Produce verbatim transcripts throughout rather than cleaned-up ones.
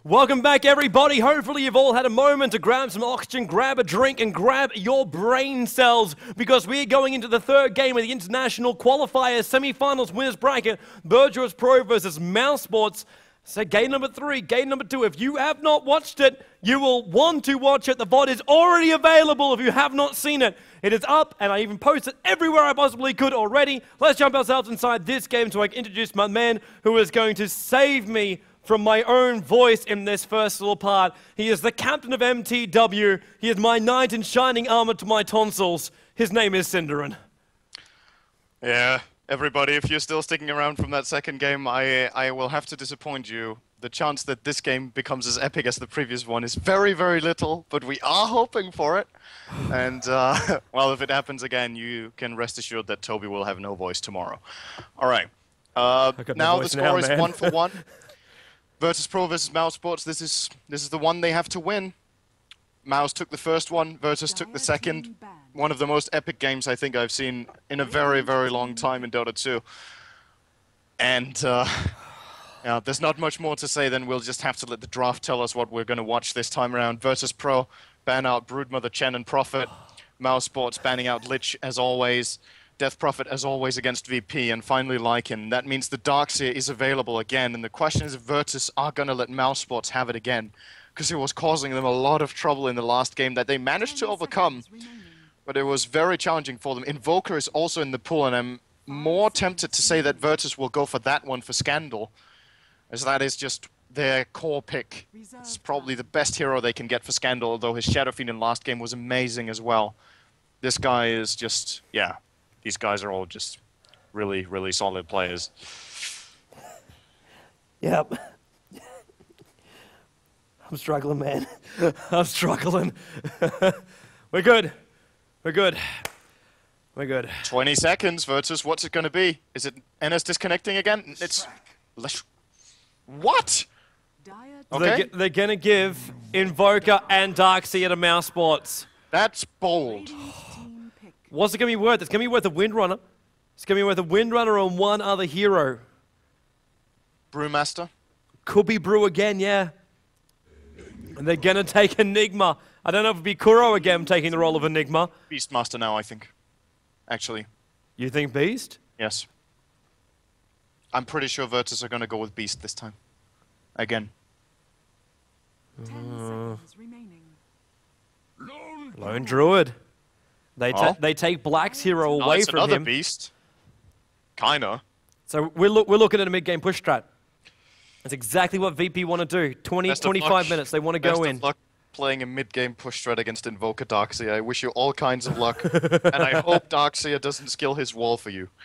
Welcome back, everybody. Hopefully you've all had a moment to grab some oxygen, grab a drink, and grab your brain cells, because we're going into the third game of the International Qualifiers Semi-Finals Winners Bracket, Virtus Pro versus Mousesports. So game number three, game number two. If you have not watched it, you will want to watch it. The V O D is already available if you have not seen it. It is up, and I even posted everywhere I possibly could already. Let's jump ourselves inside this game so I can introduce my man who is going to save me from my own voice in this first little part. He is the captain of M T W. He is my knight in shining armor to my tonsils. His name is Synderen. Yeah, everybody, if you're still sticking around from that second game, I, I will have to disappoint you. The chance that this game becomes as epic as the previous one is very, very little, but we are hoping for it. And, uh, well, if it happens again, you can rest assured that Toby will have no voice tomorrow. All right. Uh, now the score now, is one for one. Virtus Pro versus Mousesports. This is this is the one they have to win. Mouse took the first one. Virtus took the second. One of the most epic games I think I've seen in a very, very long time in Dota two. And uh, yeah, there's not much more to say than we'll just have to let the draft tell us what we're going to watch this time around. Virtus Pro ban out Broodmother, Chen, and Prophet. Mousesports banning out Lich as always. Death Prophet, as always, against V P, and finally Lycan. That means the Darkseer is available again, and the question is if Virtus are going to let Mousesports have it again, because it was causing them a lot of trouble in the last game that they managed to overcome, but it was very challenging for them. Invoker is also in the pool, and I'm more tempted to say that Virtus will go for that one for Scandal, as that is just their core pick. It's probably the best hero they can get for Scandal, although his Shadow Fiend in last game was amazing as well. This guy is just, yeah. These guys are all just really, really solid players. Yep. I'm struggling, man. I'm struggling. We're good. We're good. We're good. twenty seconds, Virtus. What's it going to be? Is it N S disconnecting again? It's... What? Okay. They're, they're going to give Invoker and Darkseer to Mousesports. That's bold. What's it going to be worth? It's going to be worth a Windrunner. It's going to be worth a Windrunner and one other hero. Brewmaster? Could be Brew again, yeah. And they're going to take Enigma. I don't know if it'd be Kuro again taking the role of Enigma. Beastmaster now, I think. Actually. You think Beast? Yes. I'm pretty sure Virtus are going to go with Beast this time. Again. Uh, Lone Druid. They ta oh. they take Black's hero away oh, it's from another him. Beast. Kinda. So we're look we're looking at a mid game push strat. That's exactly what V P want to do. twenty, twenty-five minutes. They want to go in. Best of luck playing a mid game push strat against Invoker Darkseer. I wish you all kinds of luck, and I hope Darkseer doesn't skill his wall for you.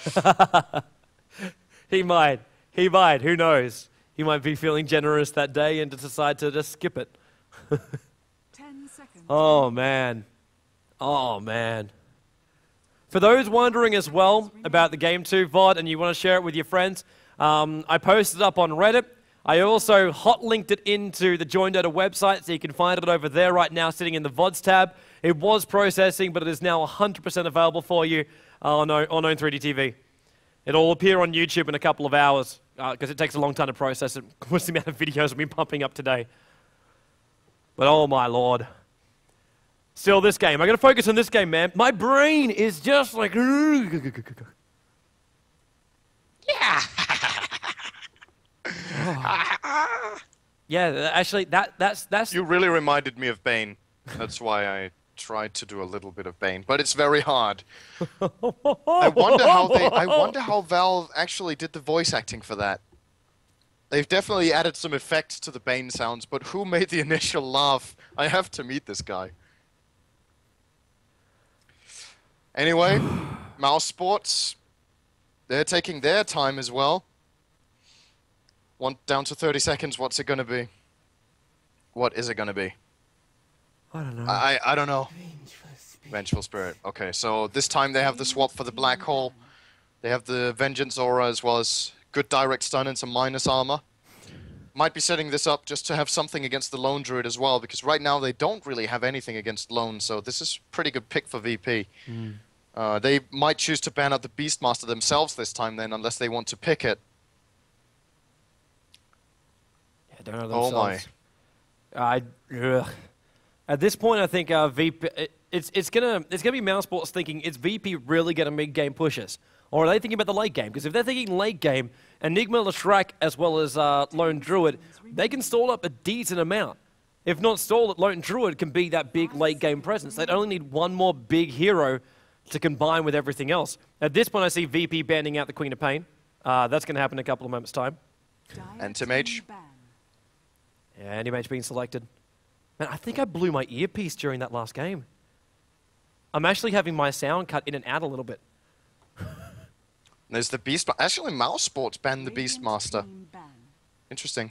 He might. He might. Who knows? He might be feeling generous that day and decide to just skip it. Ten seconds. Oh man. Oh, man. For those wondering as well about the Game two V O D and you want to share it with your friends, um, I posted it up on Reddit. I also hot linked it into the Join Dota website, so you can find it over there right now sitting in the V O Ds tab. It was processing, but it is now one hundred percent available for you on, on Own three D T V. It'll appear on YouTube in a couple of hours, because uh, it takes a long time to process it. What's the amount of videos we've been pumping up today? But oh my lord. Still this game. I'm going to focus on this game, man. My brain is just like... Yeah. Oh. Yeah, actually, that that's that's. You really reminded me of Bane. That's why I tried to do a little bit of Bane, but it's very hard. I wonder how they. I wonder how Valve actually did the voice acting for that. They've definitely added some effects to the Bane sounds, but who made the initial laugh? I have to meet this guy. Anyway, Mousesports, they're taking their time as well. One down to thirty seconds. What's it going to be? What is it going to be? I don't know. I, I don't know. Vengeful Spirit. Vengeful Spirit. Okay, so this time they have the swap for the Black Hole. They have the Vengeance Aura as well as good direct stun and some minus armor. Might be setting this up just to have something against the Lone Druid as well, because right now they don't really have anything against Lone, so this is a pretty good pick for V P. Mm. Uh, they might choose to ban out the Beastmaster themselves this time then, unless they want to pick it. don't know Oh my. themselves. I, ugh. At this point, I think uh, V P. It, it's it's gonna it's gonna be Mousesports thinking, is V P really gonna mid game pushes, or are they thinking about the late game? Because if they're thinking late game, Enigma, Leshrac, as well as uh, Lone Druid, they can stall up a decent amount. If not stall it, Lone Druid can be that big late game presence. They'd only need one more big hero to combine with everything else. At this point, I see V P banning out the Queen of Pain. Uh, that's going to happen in a couple of moments' time. Anti-mage. Yeah, Anti-mage being selected. Man, I think I blew my earpiece during that last game. I'm actually having my sound cut in and out a little bit. There's the Beast. Actually, Mousesports banned the Beastmaster. Interesting.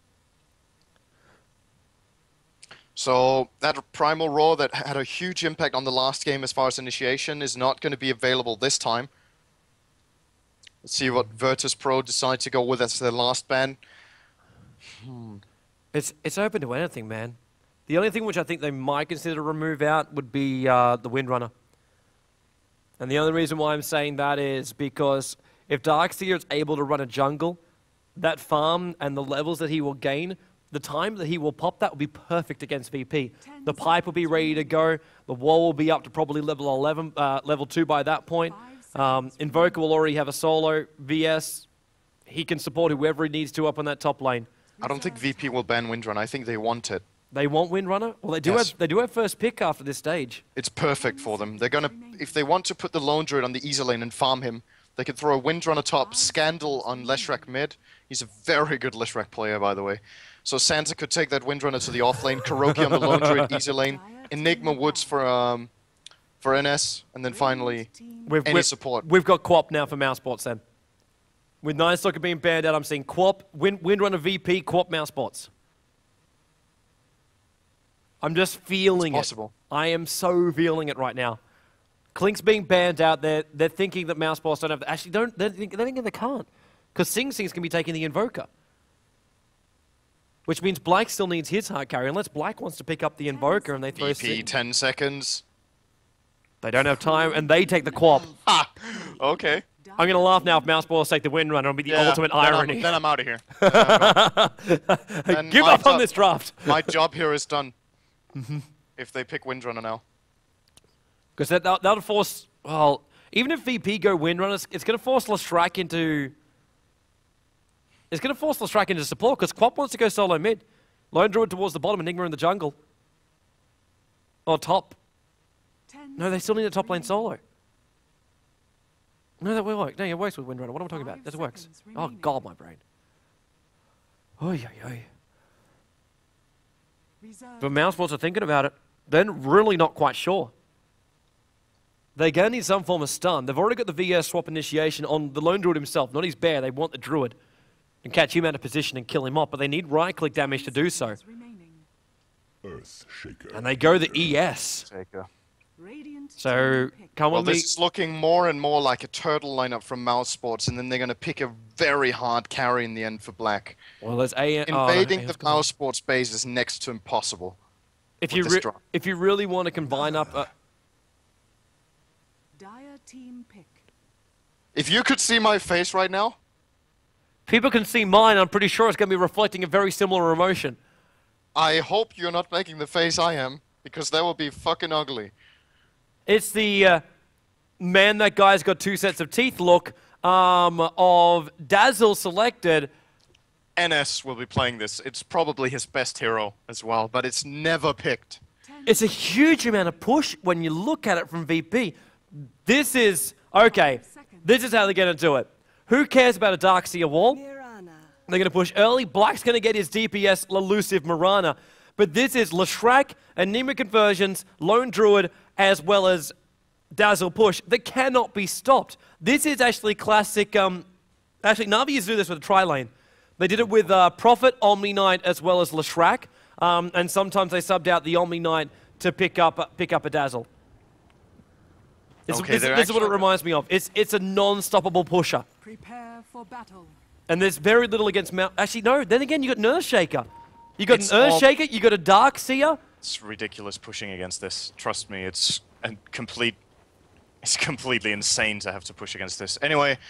So that Primal Roar that had a huge impact on the last game as far as initiation is not going to be available this time. Let's see what Virtus Pro decide to go with as their last ban. Hmm. It's it's open to anything, man. The only thing which I think they might consider to remove out would be uh, the Windrunner. And the only reason why I'm saying that is because if Darkseer is able to run a jungle, that farm and the levels that he will gain, the time that he will pop that will be perfect against V P. The pipe will be ready to go. The wall will be up to probably level eleven, uh, level two by that point. Um, Invoker will already have a solo. V S, he can support whoever he needs to up on that top lane. I don't think V P will ban Windrunner. I think they want it. They want Windrunner? Well, they do Yes. have they do have first pick after this stage. It's perfect for them. They're gonna, if they want to put the Lone Druid on the easy lane and farm him, they could throw a Windrunner top, Scandal on Leshrac mid. He's a very good Leshrac player, by the way. So Santa could take that Windrunner to the off lane, Kuroki on the Lone Druid easy lane, Enigma Woods for um for N S, and then finally We've, any we've, support. We've got Quap now for Mousesports then. With Nine Stalker being banned out, I'm seeing Quap, Wind, Windrunner V P, Quap Mousesports. I'm just feeling It's it. possible. I am so feeling it right now. Klink's being banned out. They're, they're thinking that Mousesports don't have... The, actually, don't, they're, think, they're thinking they can't. Because Sing Sing's going to be taking the Invoker. Which means Black still needs his hard carry, unless Black wants to pick up the Invoker and they throw V P Sing. ten seconds. They don't have time, and they take the Quap. Ah, okay. I'm going to laugh now if Mousesports take the Windrunner. It'll be the Yeah, ultimate then I'm- irony. Then I'm, out of here. Then I'm Then Give my up on job- this draft. My job here is done. If they pick Windrunner now. Because that, that, that'll force... Well, even if V P go Windrunner, it's, it's going to force Leshrac into... It's going to force Leshrac into support, because Quap wants to go solo mid. Lone Druid towards the bottom, Enigma in the jungle. Or top. No, they still need a top lane solo. No, that will work. No, it works with Windrunner. What am I talking about? That works. Oh, God, my brain. Oy, oy, oy. But Mousesports are thinking about it. They're really not quite sure. They're going to need some form of stun. They've already got the V S swap initiation on the Lone Druid himself, not his bear. They want the Druid and catch him out of position and kill him off, but they need right-click damage to do so. And they go the E S. Taker. So, come Well, on, me. this is looking more and more like a turtle lineup from Mousesports, and then they're going to pick a very hard carry in the end for Black. Well, there's A. Invading oh, the Mousesports base is next to impossible. If with you this re draw. if you really want to combine up, uh, Dire team pick. If you could see my face right now, people can see mine. I'm pretty sure it's going to be reflecting a very similar emotion. I hope you're not making the face I am, because that would be fucking ugly. It's the uh, man, that guy's got two sets of teeth look um, of Dazzle selected. N S will be playing this. It's probably his best hero as well, but it's never picked. It's a huge amount of push when you look at it from V P. This is, okay, this is how they're going to do it. Who cares about a Darkseer wall? Mirana. They're going to push early. Black's going to get his D P S, elusive Mirana. But this is Leshrac, Anemic Conversions, Lone Druid, as well as Dazzle push that cannot be stopped. This is actually classic. Um, actually, Na'Vi used to do this with a tri-lane. They did it with uh, Prophet, Omni Knight, as well as Leshrac. Um, and sometimes they subbed out the Omni Knight to pick up, uh, pick up a Dazzle. It's, Okay, this they're this is what it actually- reminds me of. It's, it's a non-stoppable pusher. Prepare for battle. And there's very little against Mount. Actually, no. Then again, you got Nurse Shaker. You got It's an Earth all- Shaker. You got a Darkseer. It's ridiculous pushing against this. Trust me, it's a complete... It's completely insane to have to push against this. Anyway,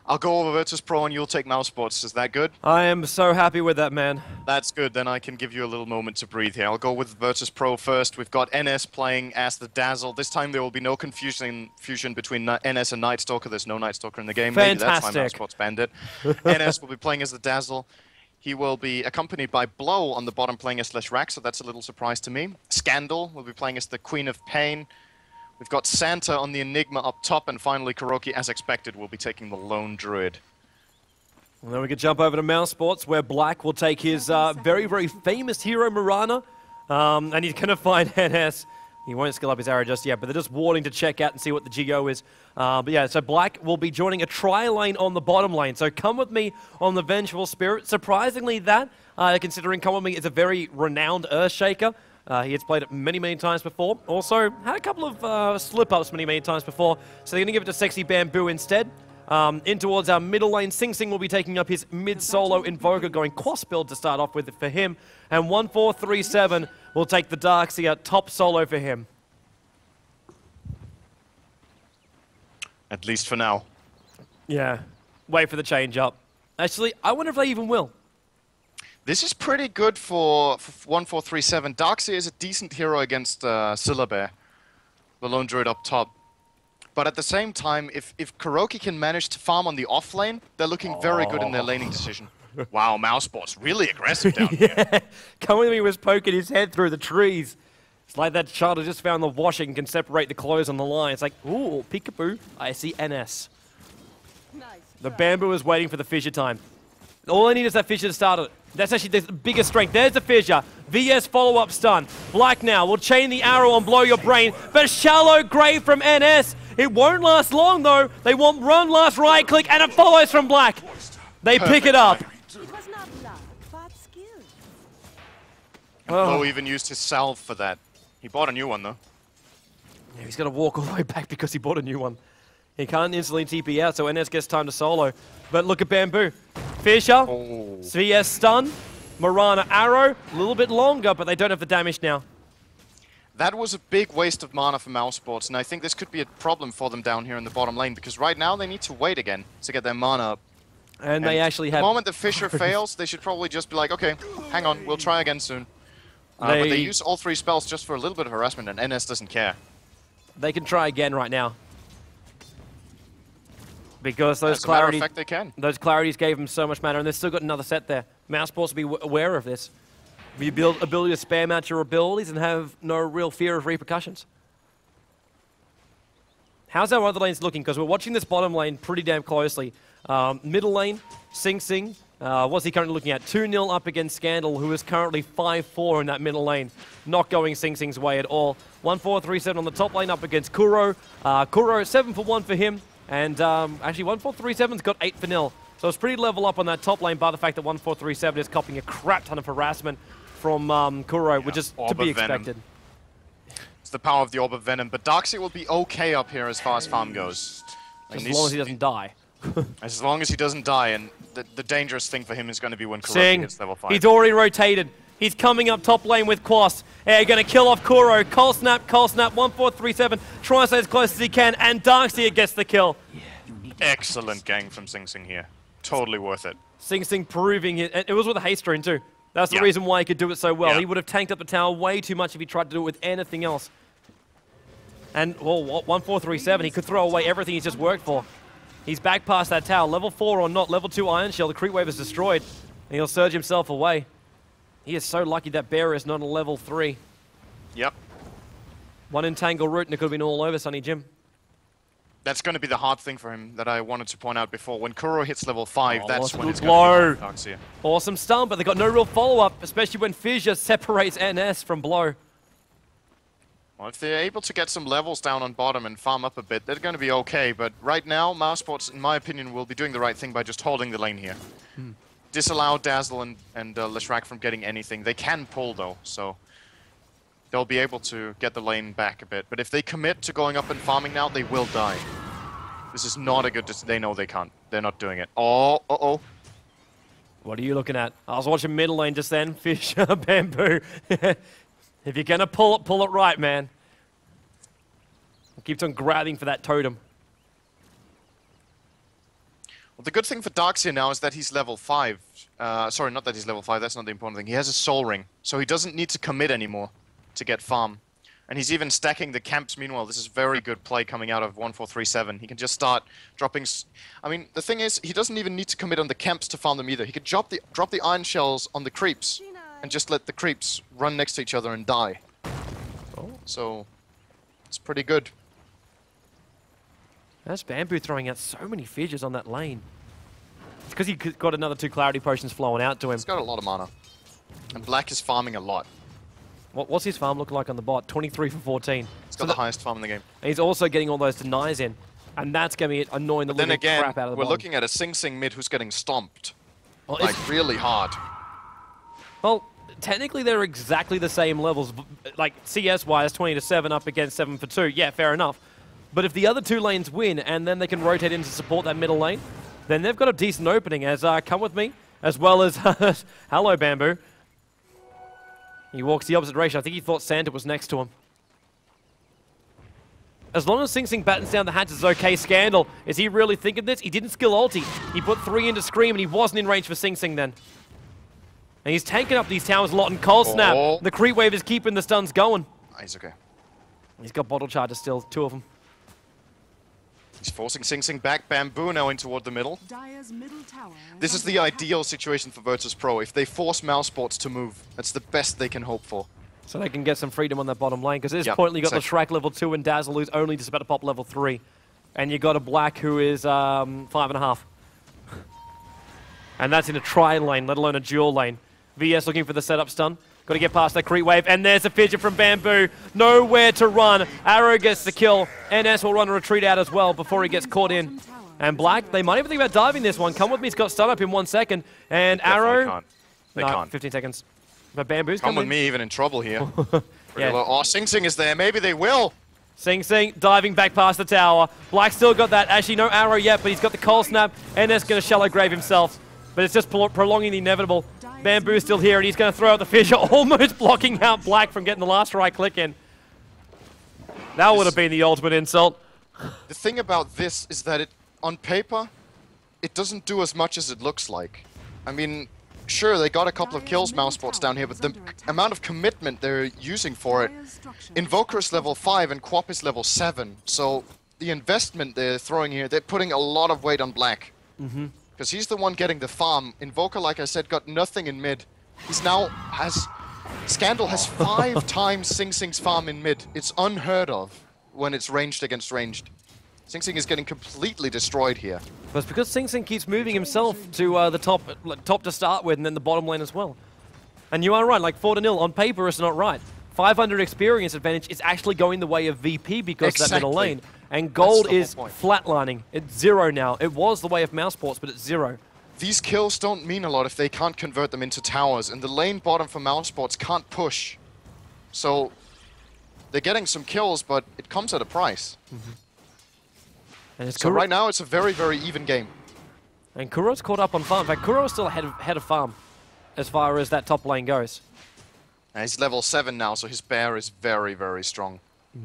I'll go over Virtus Pro and you'll take Mouse Sports. Is that good? I am so happy with that, man. That's good. Then I can give you a little moment to breathe here. I'll go with Virtus Pro first. We've got N S playing as the Dazzle. This time there will be no confusion fusion between N S and Night Stalker. There's no Night Stalker in the game. Fantastic. Maybe that's why Mouse Sports banned it. N S will be playing as the Dazzle. He will be accompanied by Blow on the bottom playing as Leshrac, so that's a little surprise to me. Scandal will be playing as the Queen of Pain. We've got Santa on the Enigma up top, and finally Kuroki, as expected, will be taking the Lone Druid. Well, then we can jump over to Mouse Sports, where Black will take his uh, very, very famous hero, Mirana, um, and he's going to find N S. He won't skill up his arrow just yet, but they're just waiting to check out and see what the G O is. Uh, but yeah, so Black will be joining a tri-lane on the bottom lane. So come with me on the Vengeful Spirit. Surprisingly that, uh, considering Come With Me is a very renowned Earthshaker. Uh, he has played it many, many times before. Also, had a couple of uh, slip-ups many, many times before. So they're going to give it to Sexy Bamboo instead. Um, in towards our middle lane, Sing Sing will be taking up his mid-solo Invoker, going Quas build to start off with for him. And one four three seven will take the Darkseer top solo for him. At least for now. Yeah. Wait for the change-up. Actually, I wonder if they even will. This is pretty good for, for one four three seven. Darkseer is a decent hero against uh, Syllabear, the Lone Druid up top. But at the same time, if, if Kuroki can manage to farm on the off lane, they're looking very good in their laning decision. Wow, Mousebot's really aggressive down yeah. here. Come With Me was poking his head through the trees. It's like that child who just found the washing and can separate the clothes on the line. It's like, ooh, peekaboo, I see N S. Nice The Bamboo is waiting for the fissure time. All I need is that fissure to start it. That's actually the biggest strength. There's the fissure. V S follow-up stun. Black now will chain the arrow and blow your brain. But shallow grave from N S. It won't last long though. They want run last right click and it follows from Black. They pick it up. It was not luck, but skill. Oh. Blow even used his salve for that. He bought a new one though. Yeah, he's got to walk all the way back because he bought a new one. He can't instantly T P out, so N S gets time to solo. But look at Bamboo. Fissure, Oh. V S stun, Mirana arrow, a little bit longer, but they don't have the damage now. That was a big waste of mana for Mousesports, and I think this could be a problem for them down here in the bottom lane, because right now they need to wait again to get their mana up. And, And they actually the have... moment the Fissure fails, they should probably just be like, okay, hang on, we'll try again soon. Uh, They- But they use all three spells just for a little bit of harassment, and N S doesn't care. They can try again right now. Because those As a matter of clarities, fact, they can. those clarities gave them so much mana, and they've still got another set there. Mousesports will be w aware of this. The abil ability to spam out your abilities and have no real fear of repercussions. How's our other lanes looking? Because we're watching this bottom lane pretty damn closely. Um, middle lane, Sing Sing. Uh, what's he currently looking at? two nil up against Scandal, who is currently five four in that middle lane. Not going Sing Sing's way at all. one four three seven on the top lane up against Kuro. Uh, Kuro, seven for one for him. And um, actually, one four three seven's got eight for nil. So it's pretty level up on that top lane by the fact that one four three seven is copying a crap ton of harassment from um, Kuro, which is Orb to be of Venom. expected. It's the power of the Orb of Venom, but Darkseer will be okay up here as far as farm goes. And As these- long as he doesn't die. As long as he doesn't die, and the, the dangerous thing for him is going to be when Kuroki Sing, hits level five. he's already rotated. He's coming up top lane with Quas. They're going to kill off Kuro. Cold Snap, Cold Snap, one four three seven. Trying to stay as close as he can, and Darkseer gets the kill. Excellent gang from Sing Sing here. Totally worth it. Sing Sing proving it. And it was with a haste rune too. That's the Yeah. reason why he could do it so well. Yeah. He would have tanked up the tower way too much if he tried to do it with anything else. And, well, one four three seven, he could throw away everything he's just worked for. He's back past that tower. Level four or not, level two Iron Shell, the creep wave is destroyed. And he'll surge himself away. He is so lucky that Bear is not a level three. Yep. One Entangle Root and it could have been all over Sunny Jim. That's going to be the hard thing for him that I wanted to point out before. When Kuro hits level five, Oh, that's that's when good it's going to be blow. Darkseer. Awesome stun, but they got no real follow-up, especially when Fissure separates N S from Blow. Well, if they're able to get some levels down on bottom and farm up a bit, they're going to be okay. But right now, Mousesports, in my opinion, will be doing the right thing by just holding the lane here. Hmm. Disallow Dazzle and, and uh, Leshrac from getting anything. They can pull, though, so they'll be able to get the lane back a bit. But if they commit to going up and farming now, they will die. This is not a good... They know they can't. They're not doing it. Oh, uh-oh. What are you looking at? I was watching middle lane just then. Fissure, Bamboo. If you're going to pull it, pull it right, man. Keeps on grabbing for that totem. Well, the good thing for Darkseer now is that he's level five. Uh, sorry, not that he's level five, that's not the important thing. He has a Soul Ring, so he doesn't need to commit anymore to get farm. And he's even stacking the camps meanwhile. This is very good play coming out of one four three seven. He can just start dropping... S I mean, the thing is, he doesn't even need to commit on the camps to farm them either. He could drop the, drop the Iron Shells on the creeps and just let the creeps run next to each other and die. Oh. So, it's pretty good. That's Bamboo throwing out so many fissures on that lane. It's because he got another two Clarity Potions flowing out to him. He's got a lot of mana. And Black is farming a lot. What, what's his farm look like on the bot? twenty-three for fourteen. He's got So the that, highest farm in the game. and he's also getting all those denies in. And that's going to be annoying the But then living again, crap out of the we're bottom. looking at a Sing Sing mid who's getting stomped. Well, Like, it's- really hard. Well, technically they're exactly the same levels. v- Like C S-wise, twenty to seven up against seven for two. Yeah, fair enough. But if the other two lanes win and then they can rotate in to support that middle lane, then they've got a decent opening as uh, Come With Me, as well as Hello Bamboo. He walks the opposite direction. I think he thought Santa was next to him. As long as Sing Sing battens down the hatches, it's okay. Scandal, is he really thinking this? He didn't skill ulti. He put three into Scream and he wasn't in range for Sing Sing then. And he's taking up these towers a lot, and Cold Snap, Oh. the creep wave is keeping the stuns going. Ah, he's okay. He's got bottle charges still, two of them. He's forcing Sing Sing back. Bamboo now in toward the middle. Dire's middle tower. This is the ideal situation for Virtus Pro. If they force Mousesports to move, that's the best they can hope for. So they can get some freedom on that bottom lane, because at this Yep, point you got the exactly. Shrek level two and Dazzle who's only just about to pop level three. And you got a Black who is um, five and a half. And that's in a tri lane, let alone a dual lane. V S looking for the setup stun. Got to get past that creep wave, and there's a fidget from Bamboo. Nowhere to run. Arrow gets the kill. N S will run a retreat out as well before he gets caught in. And Black, they might even think about diving this one. Come With Me's got stun up in one second. And Definitely Arrow... can't. They no, can't. fifteen seconds. But Bamboo's Come coming. With Me even in trouble here. Yeah. Low. Oh, Sing Sing is there. Maybe they will. Sing Sing diving back past the tower. Black still got that. Actually, no arrow yet, but he's got the Cold Snap. N S going to shallow grave himself. But it's just pro prolonging the inevitable. Bamboo's still here, and he's going to throw out the fissure, almost blocking out Black from getting the last right click in. That would have been the ultimate insult. The thing about this is that it, on paper, it doesn't do as much as it looks like. I mean, sure, they got a couple of kills, Mousesports down here, but the amount of commitment they're using for it. Invoker is level five and Quap is level seven, so the investment they're throwing here, they're putting a lot of weight on Black. Mm-hmm. Because he's the one getting the farm. Invoker, like I said, got nothing in mid. He's now has... Scandal has five times Sing Sing's farm in mid. It's unheard of when it's ranged against ranged. Sing Sing is getting completely destroyed here. But it's because Sing Sing keeps moving himself to uh, the top like, top to start with, and then the bottom lane as well. And you are right, like four to nil, on paper it's not right. five hundred experience advantage is actually going the way of V P because of that middle Exactly. lane. And gold the whole is point. flatlining. It's zero now. It was the way of Mousesports, but it's zero. These kills don't mean a lot if they can't convert them into towers, and the lane bottom for Mousesports can't push. So, they're getting some kills, but it comes at a price. Mm-hmm. And it's So Kuro- right now, it's a very, very even game. And Kuro's caught up on farm. In fact, Kuro's still ahead of, ahead of farm as far as that top lane goes. And he's level seven now, so his bear is very, very strong.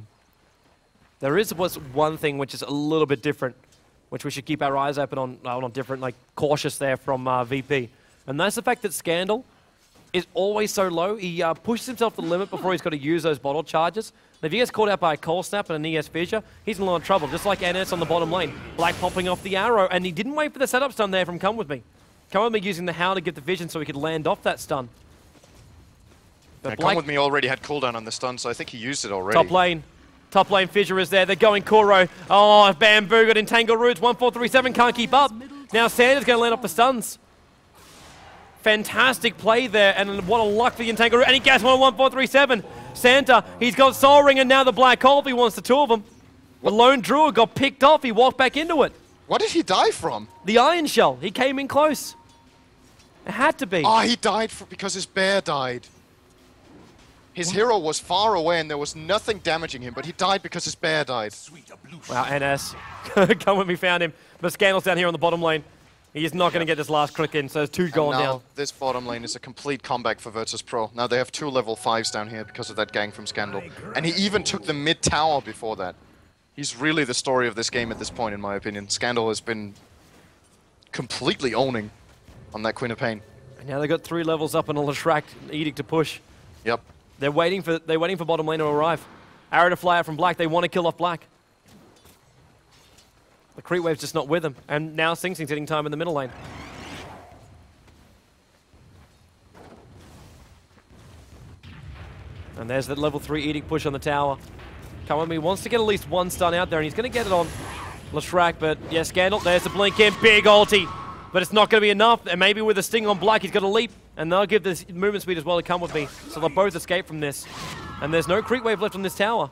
There is was one thing which is a little bit different, which we should keep our eyes open on, uh, not different, like cautious there from uh, V P. And that's the fact that Scandal is always so low. He uh, pushes himself to the limit before he's got to use those bottle charges. And if he gets caught out by a Cold Snap and an E S Fissure, he's in a lot of trouble, just like N S on the bottom lane. Black popping off the arrow, and he didn't wait for the setup stun there from Come With Me. Come With Me using the Howl to get the vision so he could land off that stun. But Yeah, Black, Come With Me already had cooldown on the stun, so I think he used it already. top lane. Top lane Fissure is there. They're going Kuro. Oh, Bamboo got entangled roots. one four three seven can't keep up. Now Santa's going to land off the stuns. Fantastic play there, and what a luck for the entangled root. And he gets one on one four three seven. Santa, he's got Soul Ring and now the Black Hole if he wants the two of them. The Lone Druid got picked off. He walked back into it. What did he die from? The Iron Shell. He came in close. It had to be. Ah, he died for, because his bear died. His hero was far away and there was nothing damaging him, but he died because his bear died. Wow, N S. Come With Me found him. But Scandal's down here on the bottom lane. He is not going to get this last click in, so there's two And going now down. this bottom lane is a complete comeback for Virtus Pro. Now they have two level fives down here because of that gang from Scandal. And he even took the mid tower before that. He's really the story of this game at this point, in my opinion. Scandal has been completely owning on that Queen of Pain. And now they've got three levels up on a Leshrac Edict to push. Yep. They're waiting for they're waiting for bottom lane to arrive. Arrow to fly out from Black. They want to kill off Black. The creep wave's just not with them. And now Sing Sing's hitting time in the middle lane. And there's that level three Edict push on the tower. Kawami wants to get at least one stun out there, and he's going to get it on Leshrac, but yeah, Scandal, there's the blink in, big ulti. But it's not going to be enough, and maybe with a sting on Black, he's got to leap, and they'll give this movement speed as well to come with me. So they'll both escape from this. And there's no creep wave left on this tower.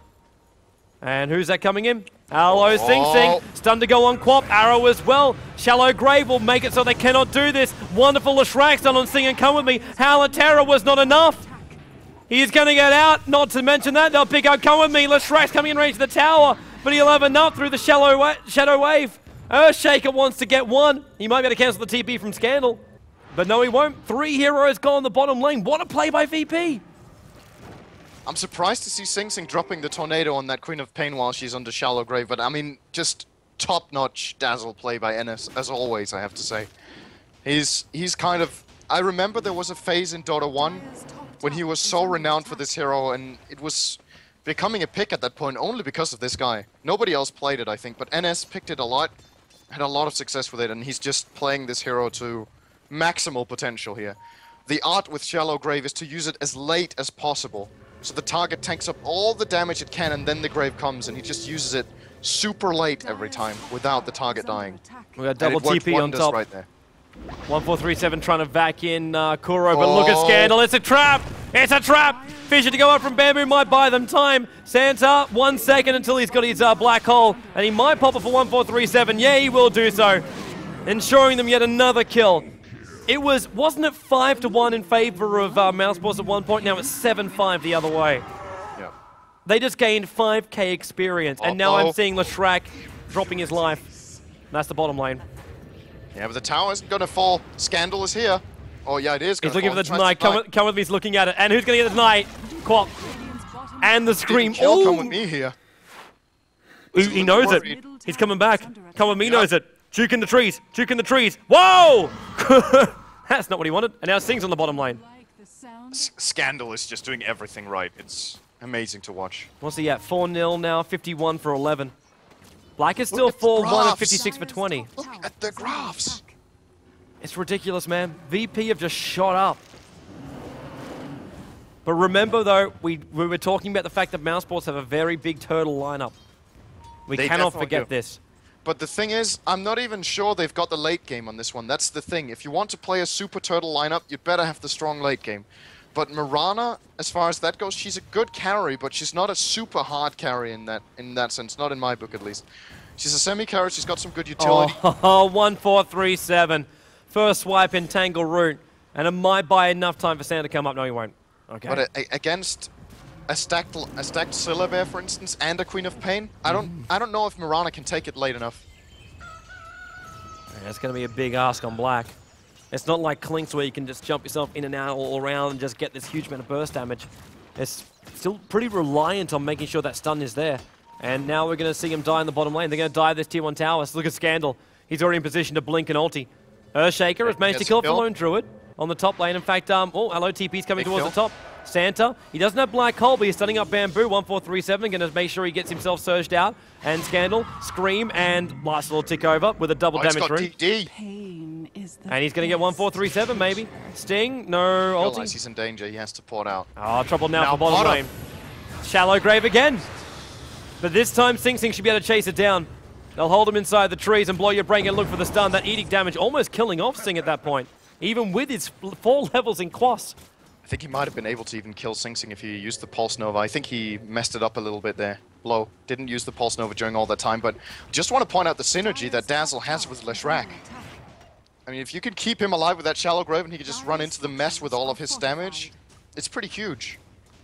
And who's that coming in? Hello, oh. Sing Sing. Stun to go on Quap. Arrow as well. Shallow Grave will make it so they cannot do this. Wonderful Leshrac stun on Sing and come with me. Howl of Terror was not enough. He's going to get out. Not to mention that, they'll pick up come with me. Leshrac's coming in range of the tower, but he'll have enough through the shallow wa Shadow Wave. Earthshaker wants to get one. He might be able to cancel the T P from Scandal. But no, he won't. Three heroes go on the bottom lane. What a play by V P. I'm surprised to see Sing Sing dropping the tornado on that Queen of Pain while she's under Shallow Grave, but I mean, just top-notch Dazzle play by N S, as always, I have to say. He's, he's kind of... I remember there was a phase in Dota one when he was so renowned for this hero, and it was becoming a pick at that point only because of this guy. Nobody else played it, I think, but N S picked it a lot, had a lot of success with it, and he's just playing this hero to maximal potential here. The art with Shallow Grave is to use it as late as possible, so the target takes up all the damage it can, and then the Grave comes, and he just uses it super late every time without the target dying. We got double T T P on top. Right there. one four three seven trying to vac in uh, Kuro, but oh. Look at Scandal. It's a trap! It's a trap! Fisher to go up from Bamboo might buy them time. Santa, one second until he's got his uh, black hole, and he might pop it for one four three seven. Yeah, he will do so, ensuring them yet another kill. It was, wasn't it five to one in favor of uh, Mousesports at one point? Now it's seven five the other way. Yeah. They just gained five K experience, and now I'm seeing Leshrac dropping his life. That's the bottom lane. Yeah, but the tower isn't going to fall. Scandal is here. Oh, yeah, it is going He's looking fall. for the deny. Come, with, come with me, he's looking at it. And who's going to get the deny? Quap. And the scream. Kill, come with me here. He, he knows it. He's coming back. Come with me, yep. knows it. Juke in the trees. Juke in the trees. Whoa! That's not what he wanted. And now Sing's on the bottom lane. S Scandal is just doing everything right. It's amazing to watch. What's he at? four nil now, fifty-one for eleven. Black is still four one and fifty-six for twenty. Look at the graphs. It's ridiculous, man. V P have just shot up. But remember, though, we, we were talking about the fact that Mousesports have a very big turtle lineup. We they cannot forget do. this. But the thing is, I'm not even sure they've got the late game on this one. That's the thing. If you want to play a super turtle lineup, you'd better have the strong late game. But Mirana, as far as that goes, she's a good carry, but she's not a super hard carry in that in that sense. Not in my book, at least. She's a semi-carry. She's got some good utility. Oh, one four three seven. First swipe in Tangle Root. And it might buy enough time for Santa to come up. No, he won't. Okay. But a, a, against a stacked a stacked Syllabear, for instance, and a Queen of Pain, I don't mm. I don't know if Mirana can take it late enough. That's going to be a big ask on Black. It's not like Clinks where you can just jump yourself in and out all around and just get this huge amount of burst damage. It's still pretty reliant on making sure that stun is there. And now we're going to see him die in the bottom lane. They're going to die this tier one tower. So look at Scandal. He's already in position to blink and ulti. Earthshaker has managed to kill for Lone Druid on the top lane. In fact, um, oh, hello, T P's coming towards the top. Santa, he doesn't have Black Hole, but he's stunning up Bamboo. one four three seven, going to make sure he gets himself surged out. And Scandal, Scream, and last little tick over with a double oh, damage room. Pain is the and he's going to get one four three seven, maybe. Sting, no ulti. Realize he's in danger, he has to port out. Oh, trouble now, now for bottom lane. Shallow Grave again. But this time, Sing Sing should be able to chase it down. They'll hold him inside the trees and blow your brain and look for the stun. That Edict damage almost killing off Sing at that point, even with his four levels in Quas. I think he might have been able to even kill Sing Sing if he used the Pulse Nova. I think he messed it up a little bit there. Blow didn't use the Pulse Nova during all that time, but just want to point out the synergy that Dazzle has with Leshrac. I mean, if you could keep him alive with that Shallow Grave and he could just run into the mess with all of his damage, it's pretty huge.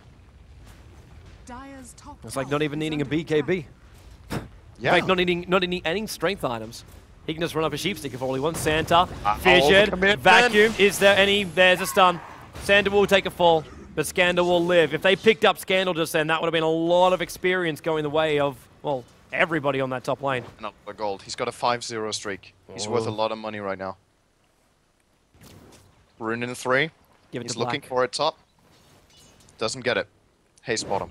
It's like not even needing a B K B. Yeah. In fact, not needing, not needing any strength items. He can just run up a Sheepstick if all he wants. Santa, uh, fissured, vacuum. Is there any? There's a stun. Santa will take a fall, but Scandal will live. If they picked up Scandal just then, that would have been a lot of experience going the way of, well, everybody on that top lane. Not the gold. He's got a five zero streak. He's worth a Oh. lot of money right now. Rune in three. Give it He's to looking Black. for it top. Doesn't get it. Haste bottom.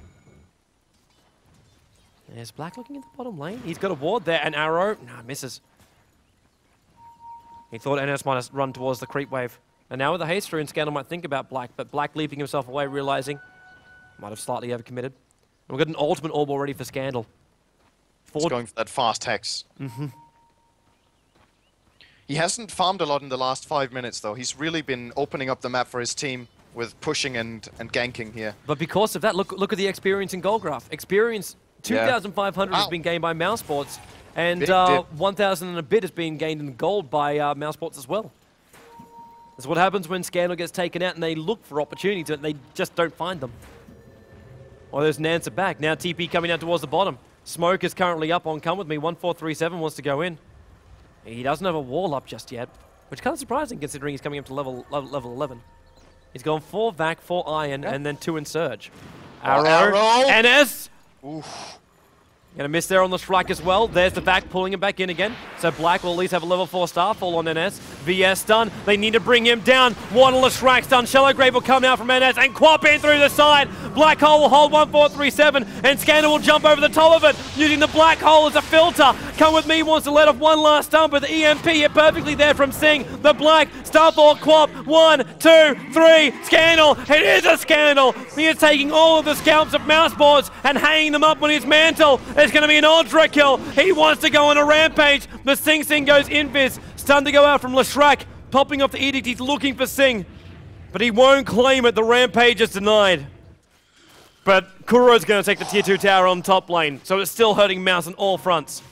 There's Black looking at the bottom lane. He's got a ward there, an arrow. Nah, misses. He thought N S might have run towards the creep wave. And now with the haste rune, Scandal might think about Black, but Black leaping himself away, realizing might have slightly overcommitted. And we've got an ultimate orb already for Scandal. He's Four going for that fast hex. Mm-hmm. He hasn't farmed a lot in the last five minutes, though. He's really been opening up the map for his team with pushing and, and ganking here. But because of that, look look at the experience in Goldgraph. Experience two thousand five hundred has Wow. been gained by Mousesports, and Big uh, dip. one thousand and a bit has been gained in gold by uh, Mousesports as well. That's what happens when Scandal gets taken out and they look for opportunities and they just don't find them. Well, there's Nancer back. Now T P coming down towards the bottom. Smoke is currently up on Come With Me. one four three seven wants to go in. He doesn't have a wall up just yet, which is kind of surprising considering he's coming up to level level, level eleven. He's gone four Vac, four Iron, Yeah. and then two in Surge. Oh, Arrow, Arrow. N S! Oof. Gonna miss there on the strike as well. There's the back pulling him back in again. So Black will at least have a level four Starfall on N S. V S stun. They need to bring him down. Waddle Shrike stun. Shallowgrave will come out from N S and quap in through the side. Black Hole will hold one four three seven and Scandal will jump over the top of it using the Black Hole as a filter. Come With Me wants to let off one last stun, but the E M P hit perfectly there from Sing. The Black Starfall quap. One, two, three. Scandal. It is a Scandal. He is taking all of the scalps of Mouseboards and hanging them up on his mantle. It's going to be an Ultra kill. He wants to go on a rampage. The Sing Sing goes invis. Stun to go out from Leshrac. Popping off the Edict. He's looking for Sing. But he won't claim it. The rampage is denied. But Kuro's going to take the tier two tower on top lane. So it's still hurting Mouse on all fronts.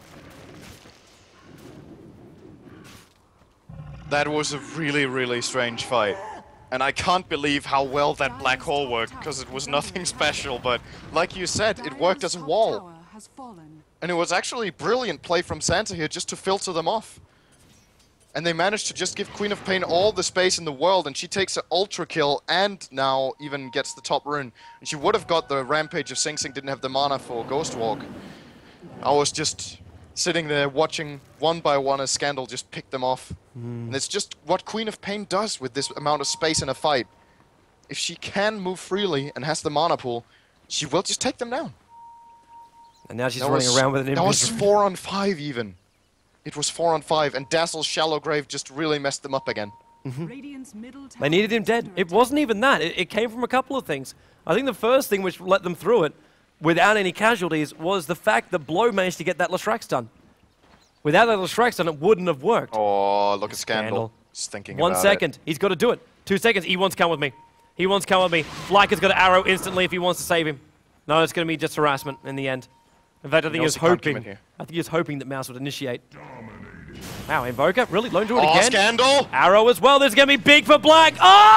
That was a really, really strange fight. And I can't believe how well that black hole worked, because it was nothing special, but like you said, it worked as a wall. And it was actually brilliant play from Santa here just to filter them off. And they managed to just give Queen of Pain all the space in the world, and she takes an ultra kill and now even gets the top rune. And she would have got the Rampage if Sing Sing didn't have the mana for Ghost Walk. I was just sitting there watching one by one as Scandal just picked them off. Mm. And it's just what Queen of Pain does with this amount of space in a fight. If she can move freely and has the mana pool, she will just take them down. And now she's that running was, around with an That was invisible. four on five even. It was four on five, and Dazzle's Shallow Grave just really messed them up again. Mm-hmm. They needed him dead. It wasn't even that. It, it came from a couple of things. I think the first thing which let them through it, without any casualties, was the fact that Blow managed to get that Leshrac stun. Without that Leshrac stun, it wouldn't have worked. Oh, look at Scandal. Scandal. Just thinking One about second. it. He's got to do it. Two seconds. He wants to come with me. He wants to come with me. Black has got an arrow instantly if he wants to save him. No, it's going to be just harassment in the end. In fact, I think he was hoping. I think he was hoping that Mouse would initiate. Wow, Invoker really lone to it Oh, again. Scandal! Arrow as well. This is going to be big for Black.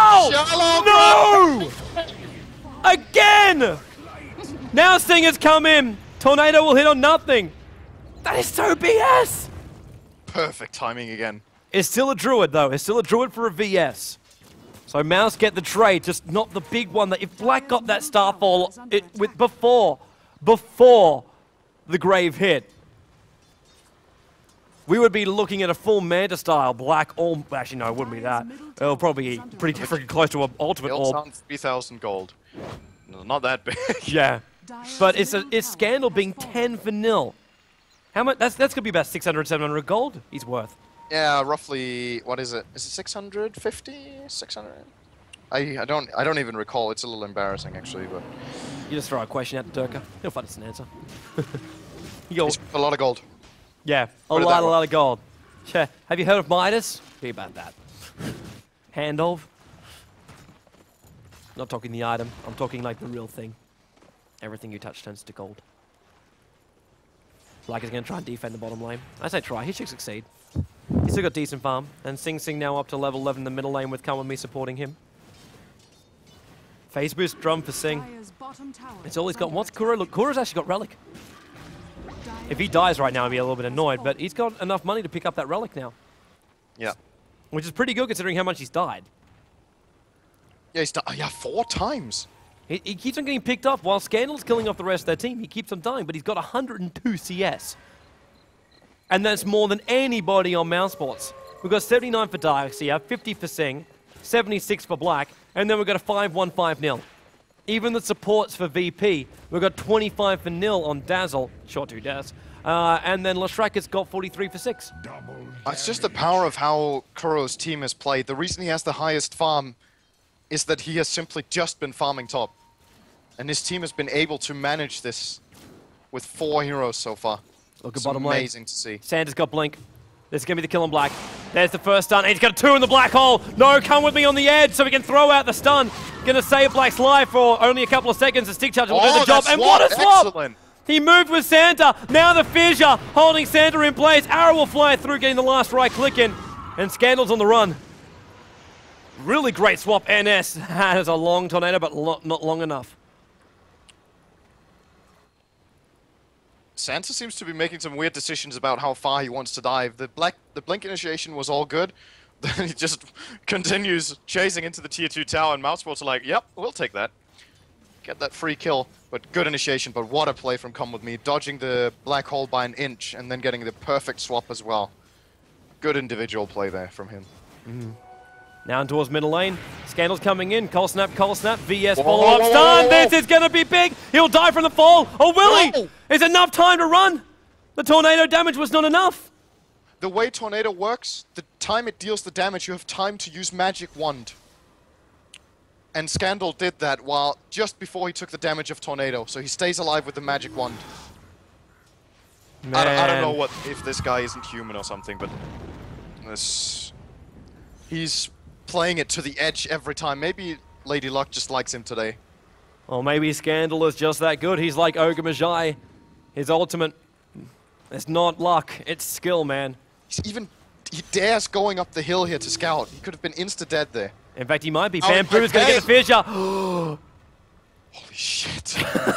Oh! Shallow No! Again! Now Sting has come in. Tornado will hit on nothing. That is so B S. Perfect timing again. It's still a Druid, though. It's still a Druid for a V S. So Mouse get the trade, just not the big one. That if Black got that Starfall it, with before, before the Grave hit, we would be looking at a full Manta style Black Orb. Actually, no, it wouldn't be that. It'll probably be pretty freaking close to an Ultimate Built Orb. on three thousand gold. No, not that big. Yeah. But it's a it's Scandal being ten for nil. How much? That's that's gonna be about six hundred, seven hundred gold. He's worth. Yeah, roughly. What is it? Is it six hundred fifty? six hundred? I I don't I don't even recall. It's a little embarrassing actually, but You just throw a question at Durka. He'll find us an answer. You go. it's a lot of gold. Yeah, a Put it lot, that a way. lot of gold. Sure. Have you heard of Midas? Be about that. Hand of. Not talking the item. I'm talking like the real thing. Everything you touch turns to gold. Black is going to try and defend the bottom lane. I say try. He should succeed. He's still got decent farm. And Sing Sing now up to level eleven in the middle lane with Come With Me supporting him. Phase boost drum for Sing. It's all he's got. What's Kuro? Look, Kuro's actually got Relic. If he dies right now, I'd be a little bit annoyed, but he's got enough money to pick up that Relic now. Yeah. Which is pretty good considering how much he's died. Yeah, he's done. Oh, yeah, four times. He, he keeps on getting picked off while Scandal's killing off the rest of their team. He keeps on dying, but he's got one hundred two C S. And that's more than anybody on Mousesports. We've got seventy-nine for Darkseer, fifty for Sing, seventy-six for Black, and then we've got a five one five nil. Even the supports for V P, we've got twenty-five for nil on Dazzle, short two Daz, uh, and then Leshrac has got forty-three for six. It's just the power of how Kuro's team has played. The reason he has the highest farm is that he has simply just been farming top. And his team has been able to manage this with four heroes so far. Look at It's bottom lane. amazing to see. Sanders got Blink. This is going to be the kill on Black. There's the first stun. He's got a two in the black hole. No, come with me on the edge so we can throw out the stun. Going to save Black's life for only a couple of seconds. The stick charge will Oh, do the job. that And what a swap! swap! Excellent. He moved with Santa. Now the fissure holding Santa in place. Arrow will fly through, getting the last right click in. And Scandal's on the run. Really great swap. N S has a long tornado, but lo not long enough. Santa seems to be making some weird decisions about how far he wants to dive. The black, the blink initiation was all good. Then he just continues chasing into the tier two tower, and Mousesports are like, yep, we'll take that. Get that free kill, but good initiation, but what a play from Come With Me. Dodging the black hole by an inch, and then getting the perfect swap as well. Good individual play there from him. Mm-hmm. Now towards middle lane. Scandal's coming in. Cold snap, cold snap. V S Whoa, follow whoa, up. whoa, Stun. whoa, whoa. This is going to be big. He'll die from the fall. Oh, Willie! Whoa. Is enough time to run? The tornado damage was not enough. The way Tornado works, the time it deals the damage, you have time to use Magic Wand. And Scandal did that while just before he took the damage of Tornado, so he stays alive with the Magic Wand. I don't, I don't know what if this guy isn't human or something, but this he's playing it to the edge every time. Maybe Lady Luck just likes him today. Or maybe Scandal is just that good. He's like Ogre Magi. His ultimate. It's not luck, it's skill, man. He's even he dares going up the hill here to scout. He could have been insta-dead there. In fact, he might be. Oh, Bamboo's going to get the fissure. Holy shit.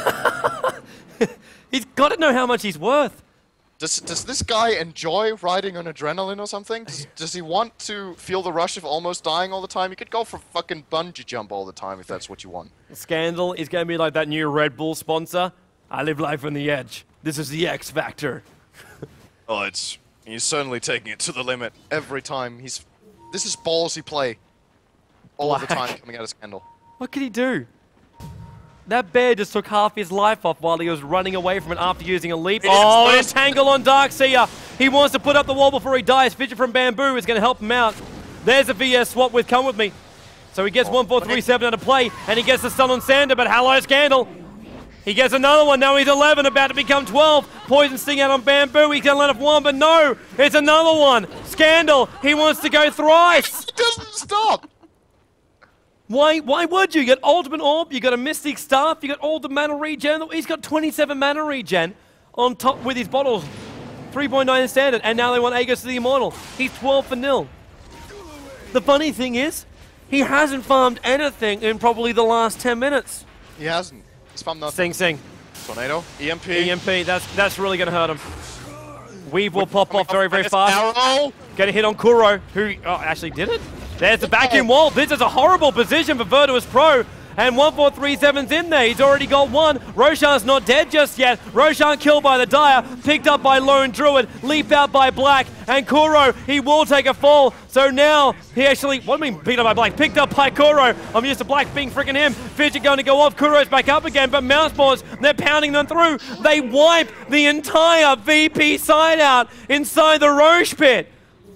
He's got to know how much he's worth. Does, does this guy enjoy riding on adrenaline or something? Does, does he want to feel the rush of almost dying all the time? You could go for fucking bungee jump all the time if that's what you want. Scandal is going to be like that new Red Bull sponsor. I live life on the edge. This is the X Factor. Oh, it's... He's certainly taking it to the limit every time. He's... This is ballsy play. All Black. the time coming out of Scandal. What could he do? That bear just took half his life off while he was running away from it after using a leap. It Oh, is and a tangle on Darkseer. He wants to put up the wall before he dies. Fidget from Bamboo is going to help him out. There's a V S swap with Come With Me. So he gets Oh, one four three seven out of play, and he gets the stun on Sander, but hello, Scandal. He gets another one. Now he's eleven, about to become twelve. Poison Sting out on Bamboo. He's going to let off one, but no. It's another one. Scandal. He wants to go thrice. He doesn't stop! Why Why would you? You got Ultimate Orb, you got a Mystic Staff, you got all the mana regen. He's got twenty-seven mana regen on top with his bottles. three point nine standard, and now they want Aegis to the Immortal. He's twelve for nil. The funny thing is, he hasn't farmed anything in probably the last ten minutes. He hasn't. He's farmed nothing. Sing Sing. Tornado. E M P. E M P, that's that's really gonna hurt him. Weave will pop off very, very fast. Arrow! Get a hit on Kuro, who oh, actually did it. There's the vacuum wall. This is a horrible position for Virtuous Pro. And one four three seven's in there. He's already got one. Roshan's not dead just yet. Roshan killed by the Dire. Picked up by Lone Druid. Leaped out by Black. And Kuro, he will take a fall. So now, he actually, what do you mean picked up by Black? Picked up by Kuro. I'm used to Black being freaking him. Fidget going to go off. Kuro's back up again. But Mousesports, they're pounding them through. They wipe the entire V P side out inside the Roche pit.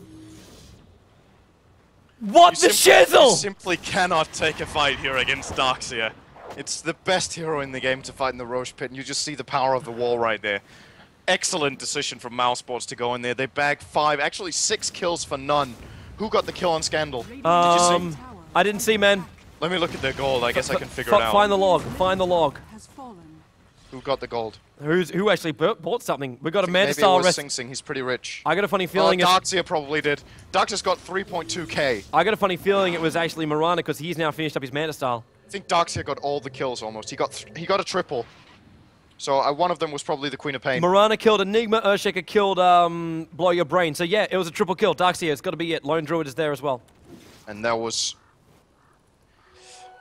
What You the simply, shizzle! You simply cannot take a fight here against Darkseer. It's the best hero in the game to fight in the Roche pit, and you just see the power of the wall right there. Excellent decision from Mousesports to go in there. They bagged five, actually six kills for none. Who got the kill on Scandal? Did you Um, see? I didn't see, man. Let me look at their gold. I guess I can figure F it out. Find the log. Find the log. Has fallen. Who got the gold? Who's who actually bu- bought something? We got a Maybe it Mandastyle was rest. Sing Sing. He's pretty rich. I got a funny Well, feeling. it's, Darkseer probably did. Darkseer's got three point two K. I got a funny feeling it was actually Mirana because he's now finished up his Mandastyle. I think Darkseer got all the kills almost. He got th he got a triple. So uh, one of them was probably the Queen of Pain. Mirana killed Enigma. Earthshaker killed um, Blow Your Brain. So yeah, it was a triple kill. Darkseer, it's got to be it. Lone Druid is there as well. And that was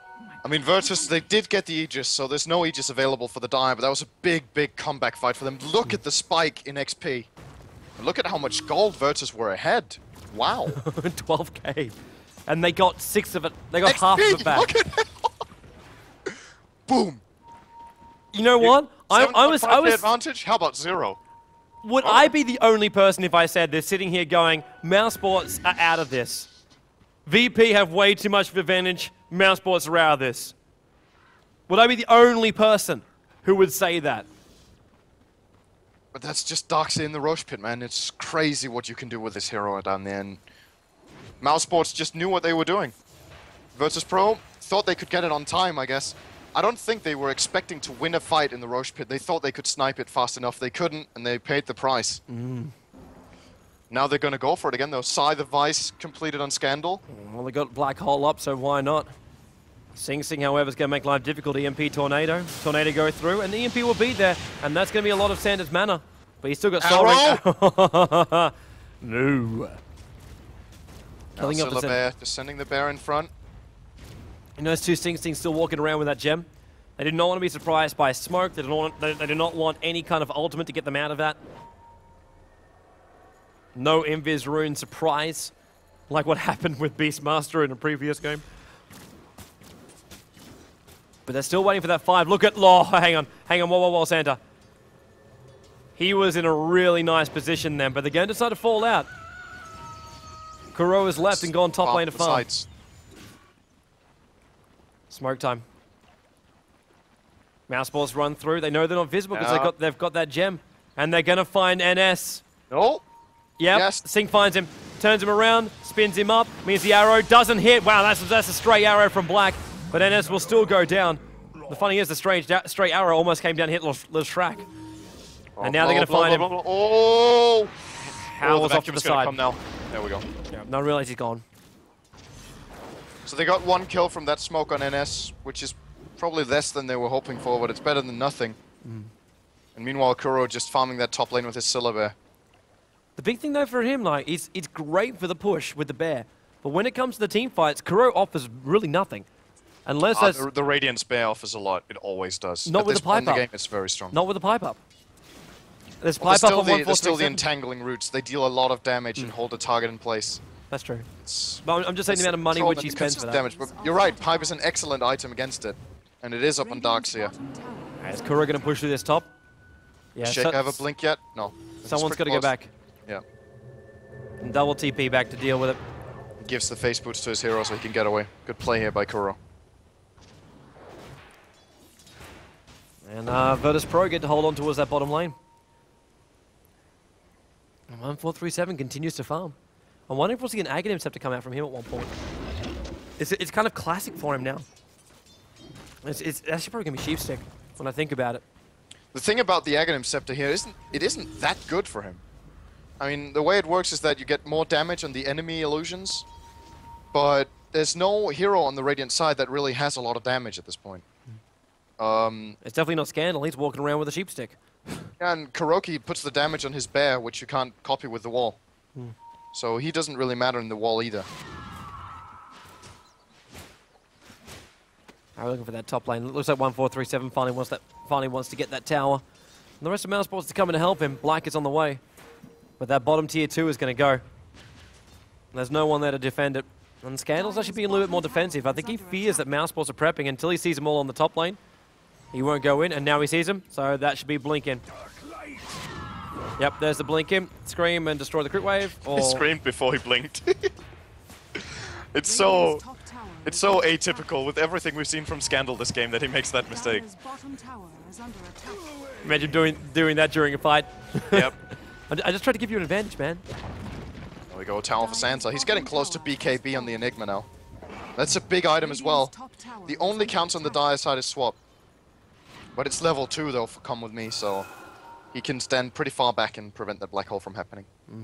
I mean, Virtus, they did get the Aegis, so there's no Aegis available for the Dire, but that was a big, big comeback fight for them. Look at the spike in X P. Look at how much gold Virtus were ahead. Wow. twelve K. And they got six of it. They got X P, half of it back. Look at it. Boom. You know what? I, I was, I was. Advantage? How about zero? Would Oh. I be the only person if I said this, sitting here going, Mousesports are out of this? V P have way too much of an advantage. Mousesports are out of this. Would I be the only person who would say that? But that's just Darkseid in the Roche Pit, man. It's crazy what you can do with this hero down there. And Mousesports just knew what they were doing. Virtus Pro thought they could get it on time, I guess. I don't think they were expecting to win a fight in the Roche Pit. They thought they could snipe it fast enough. They couldn't, and they paid the price. Mm. Now they're going to go for it again, though. Scythe of Vice completed on Scandal. Well, they got Black Hole up, so why not? Sing Sing, however, is going to make life difficult. E M P Tornado. Tornado go through, and the E M P will be there, and that's going to be a lot of Sanders mana. But he's still got Soul Ring. No. Killing up the Bear, just sending the bear in front. And those two Sing Stings still walking around with that gem. They did not want to be surprised by smoke. They did not want, they, they did not want any kind of ultimate to get them out of that. No Invis Rune surprise, like what happened with Beastmaster in a previous game. But they're still waiting for that five. Look at Law. Hang on. Hang on. Whoa, whoa, whoa, Santa. He was in a really nice position then, but they're going to decide to fall out. Kuro has left and gone top lane to farm. Sides. Smoke time. Mousesports run through. They know they're not visible because Yeah. they got, they've got that gem. And they're going to find N S. No. Yep. Yes. Sing finds him, turns him around, spins him up, means the arrow doesn't hit. Wow, that's, that's a stray arrow from Black. But N S will still go down. The funny is the strange straight arrow almost came down and hit Leshrac. And now they're going to find him. Oh! How oh, was the off to the vacuum's gonna side. come now. There we go. Yeah, no, realize he's gone. So they got one kill from that smoke on N S, which is probably less than they were hoping for, but it's better than nothing. Mm. And meanwhile, Kuro just farming that top lane with his Syllabear. The big thing though for him, like, is it's great for the push with the bear, but when it comes to the team fights, Kuro offers really nothing, unless Ah, that's the, the Radiance Bear offers a lot. It always does. Not At with this the pipe point in up. the game, it's very strong. not with the pipe up. There's Well, pipe there's up still on the, one four there's still three the seven. entangling roots. They deal a lot of damage and hold the target in place. That's true. It's, But I'm- I'm just saying the amount of money control which and he spends for defensive that. damage. But you're right, Pipe is an excellent item against it. And it is up on Darkseer. Right, is Kuro going to push through this top? Yeah. Does Shake so- have a blink yet? No. It's Someone's got pretty to go close. back. Yeah. And double T P back to deal with it. Gives the face boots to his hero so he can get away. Good play here by Kuro. And uh, Virtus Pro get to hold on towards that bottom lane. And one four three seven continues to farm. I'm wondering if we'll see an Aghanim Scepter come out from him at one point. It's, it's kind of classic for him now. It's, it's actually probably going to be Sheepstick when I think about it. The thing about the Aghanim Scepter here isn't it isn't that good for him. I mean, the way it works is that you get more damage on the enemy illusions, but there's no hero on the Radiant side that really has a lot of damage at this point. Um, It's definitely not Scandal. He's walking around with a Sheepstick. and Kuroki puts the damage on his bear, which you can't copy with the wall. Hmm. So he doesn't really matter in the wall either. I'm looking for that top lane. It looks like one four three seven finally wants that. Finally wants to get that tower. And the rest of Mousesports to come in to help him. Black is on the way, but that bottom tier two is going to go. There's no one there to defend it. And Scandal's actually being a little bit more defensive. I think he fears that Mousesports are prepping until he sees them all on the top lane. He won't go in, and now he sees them, so that should be blink in. Yep, there's the blink in. Scream and destroy the crit wave. Or He screamed before he blinked. It's so it's so atypical with everything we've seen from Scandal this game that he makes that mistake. imagine doing doing that during a fight. Yep. I I just tried to give you an advantage, man. There we go, Tower for Sansa. He's getting close to B K B on the Enigma now. That's a big item as well. The only counts on the Dire side is swap. But it's level two though for Come With Me, so he can stand pretty far back and prevent that black hole from happening.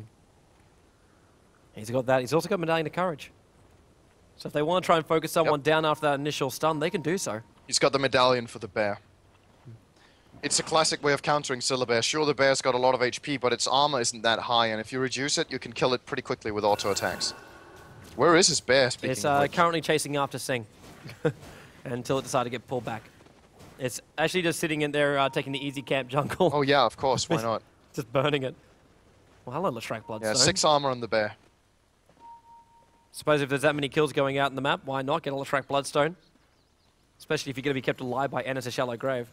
He's got that. He's also got Medallion of Courage. So if they want to try and focus someone Yep. down after that initial stun, they can do so. He's got the medallion for the bear. It's a classic way of countering Syllabear. Sure, the bear's got a lot of H P, but its armor isn't that high, and if you reduce it, you can kill it pretty quickly with auto attacks. Where is his bear, speaking It's of uh, which? currently chasing after Sing. until it decided to get pulled back. It's actually just sitting in there uh, taking the easy camp jungle. Oh yeah, of course, why not? Just burning it. Well, hello, Leshrac Bloodstone. Yeah, six armor on the bear. Suppose if there's that many kills going out in the map, why not get a Leshrac Bloodstone? Especially if you're going to be kept alive by N S a Shallow Grave.